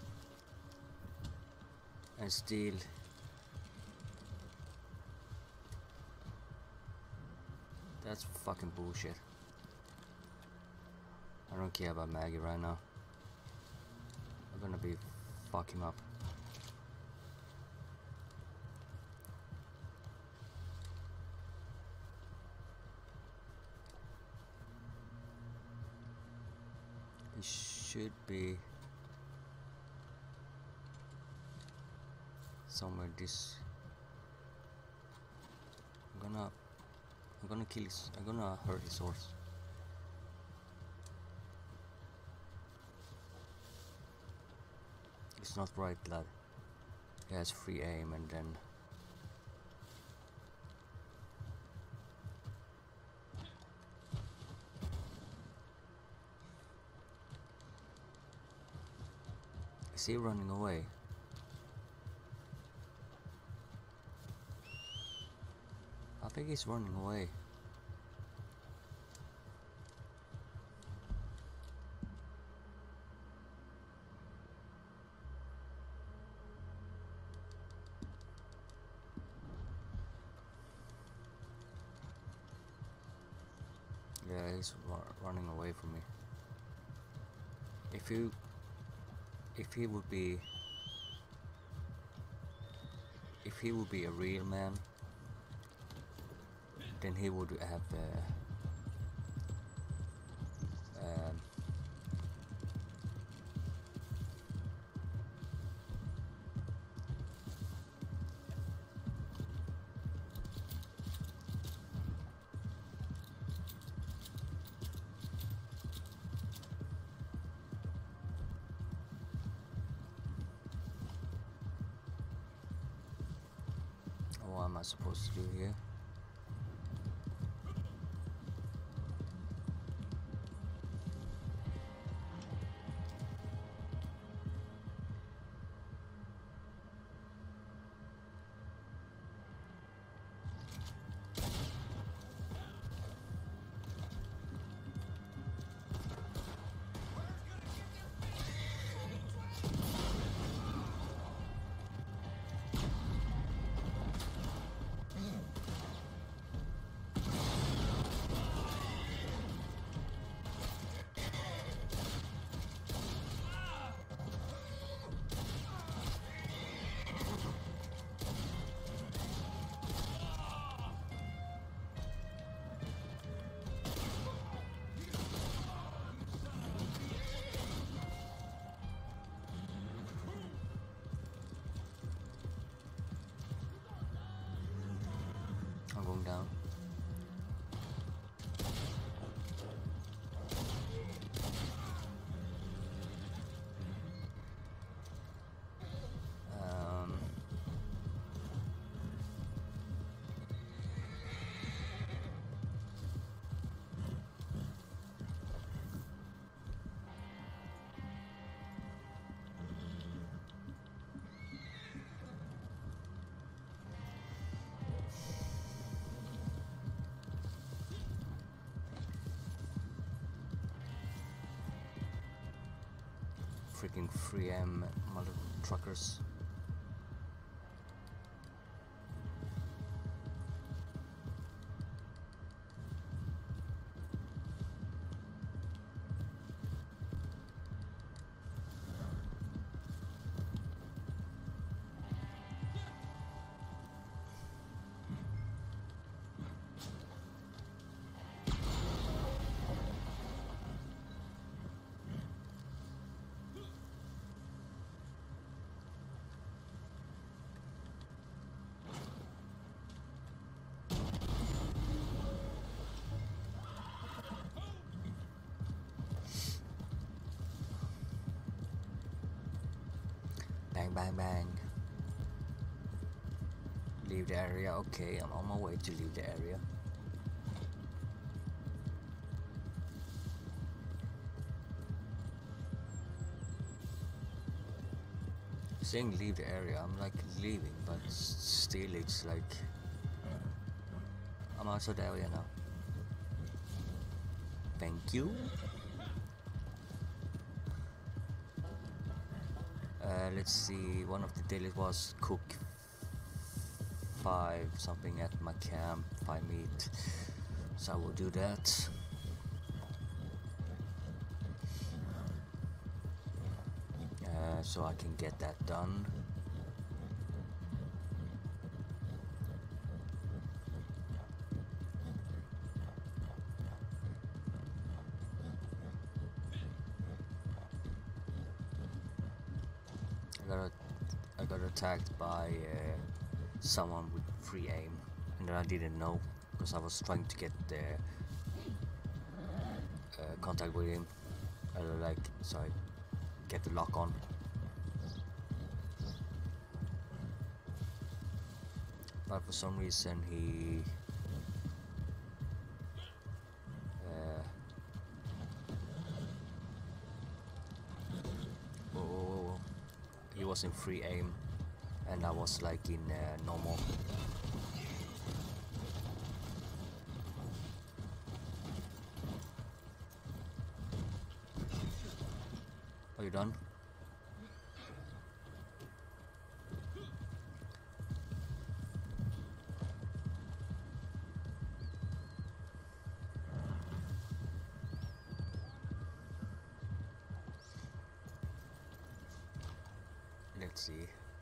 and still that's fucking bullshit. I don't care about Maggie right now. be fuck him up. He should be somewhere this. I'm gonna I'm gonna kill his I'm gonna hurt his horse. It's not right, lad. He has free aim and then is he running away? I think he's running away. Yeah, he's ru running away from me. If you, if he would be, if he would be a real man, then he would have uh, um, what am I supposed to do here? I'm going down. Um, freaking three M mother truckers. Bang, bang, bang. Leave the area. Okay, I'm on my way to leave the area. Saying leave the area, I'm like leaving, but s- still it's like I'm outside the area now. Thank you. Uh, let's see, one of the dailies was cook five something at my camp, five meat, so I will do that. Uh, so I can get that done. I got I got attacked by uh, someone with free aim, and I didn't know because I was trying to get the uh, contact with him, uh, like so I get the lock on. But for some reason he uh, oh, oh, oh, he was in free aim and I was like in uh, normal. Are you done? Let's see.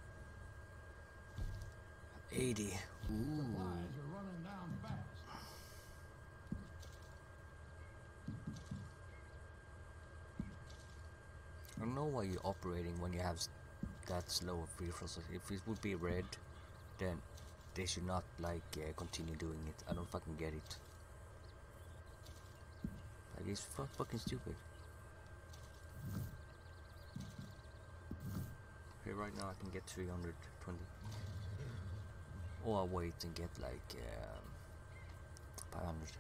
eighty. Ooh. Supplies are running down fast. I don't know why you're operating when you have s- that slow of free throws. If it would be red, then they should not like uh, continue doing it. I don't fucking get it. Like it's fu- fucking stupid. Okay, right now I can get three hundred twenty. Or I wait and get like um, five hundred.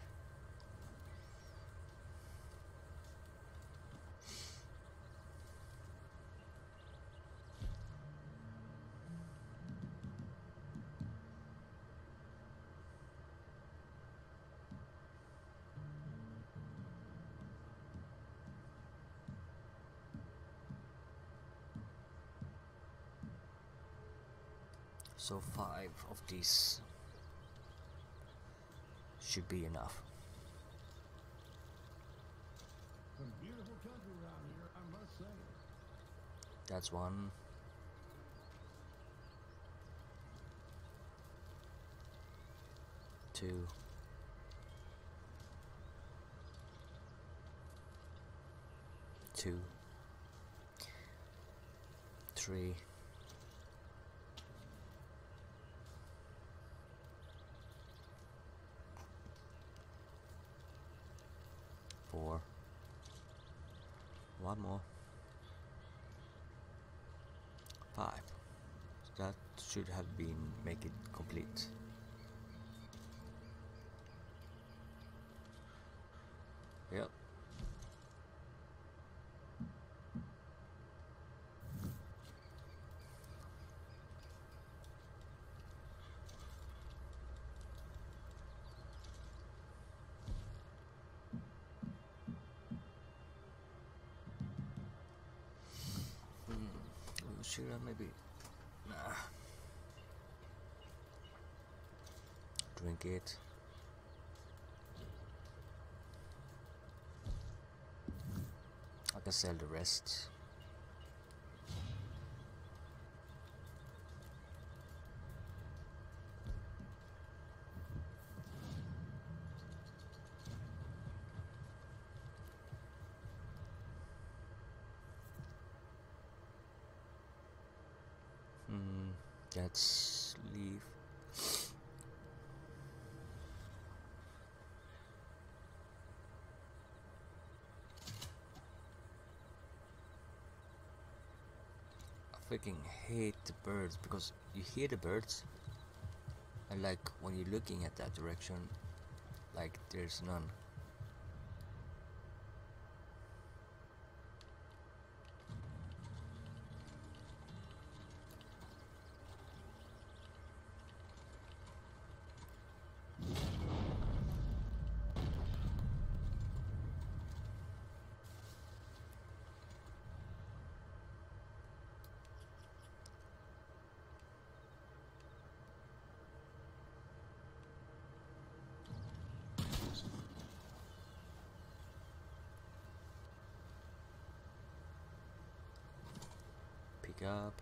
So five of these should be enough. Some beautiful country around here, I must say. That's one. Two. Two. Three. Four. One more. Five. That should have been make it complete. Yep. Hmm. Should I maybe? Nah. Drink it. I can sell the rest. Hmm. Let's leave. I freaking hate the birds because you hear the birds and like when you're looking at that direction like there's none. Wake up.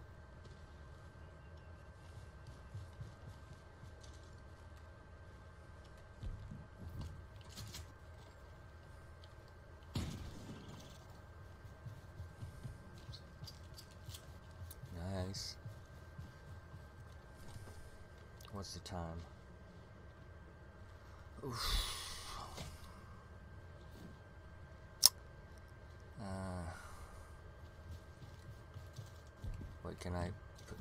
Nice. What's the time? Oof. Uh, what can I put?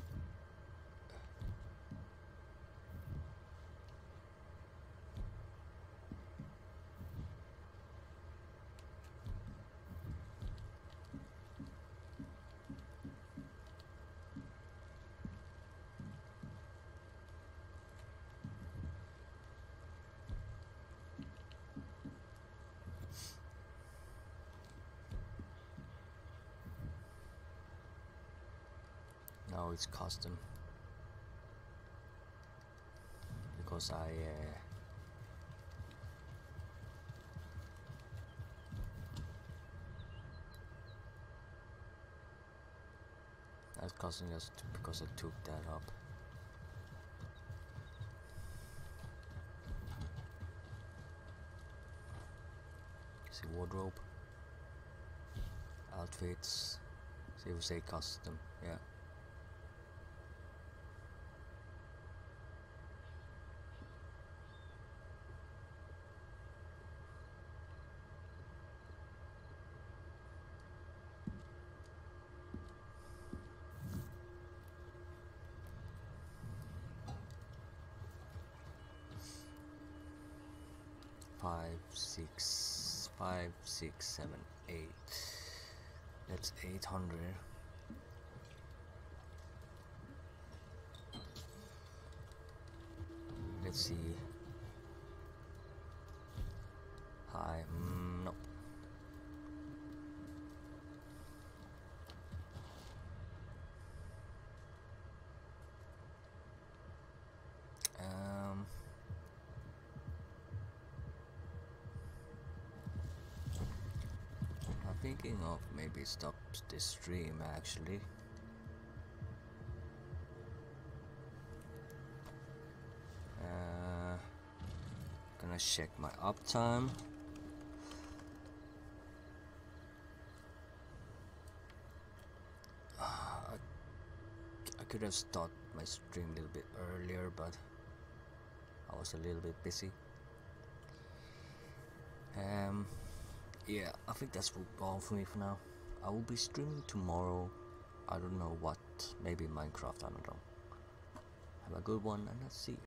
No, it's custom because I uh, that's custom just because I took that up. See wardrobe, outfits. See, we say custom, yeah. Five, six, five, six, seven, eight. That's eight hundred. Let's see. Hi, mm, no. Um. I'm thinking of maybe stop this stream actually. Uh, gonna check my uptime. Uh, I, I could have started my stream a little bit earlier, but I was a little bit busy. Um. Yeah, I think that's all for me for now. I will be streaming tomorrow. I don't know what. Maybe Minecraft, I don't know. Have a good one and let's see.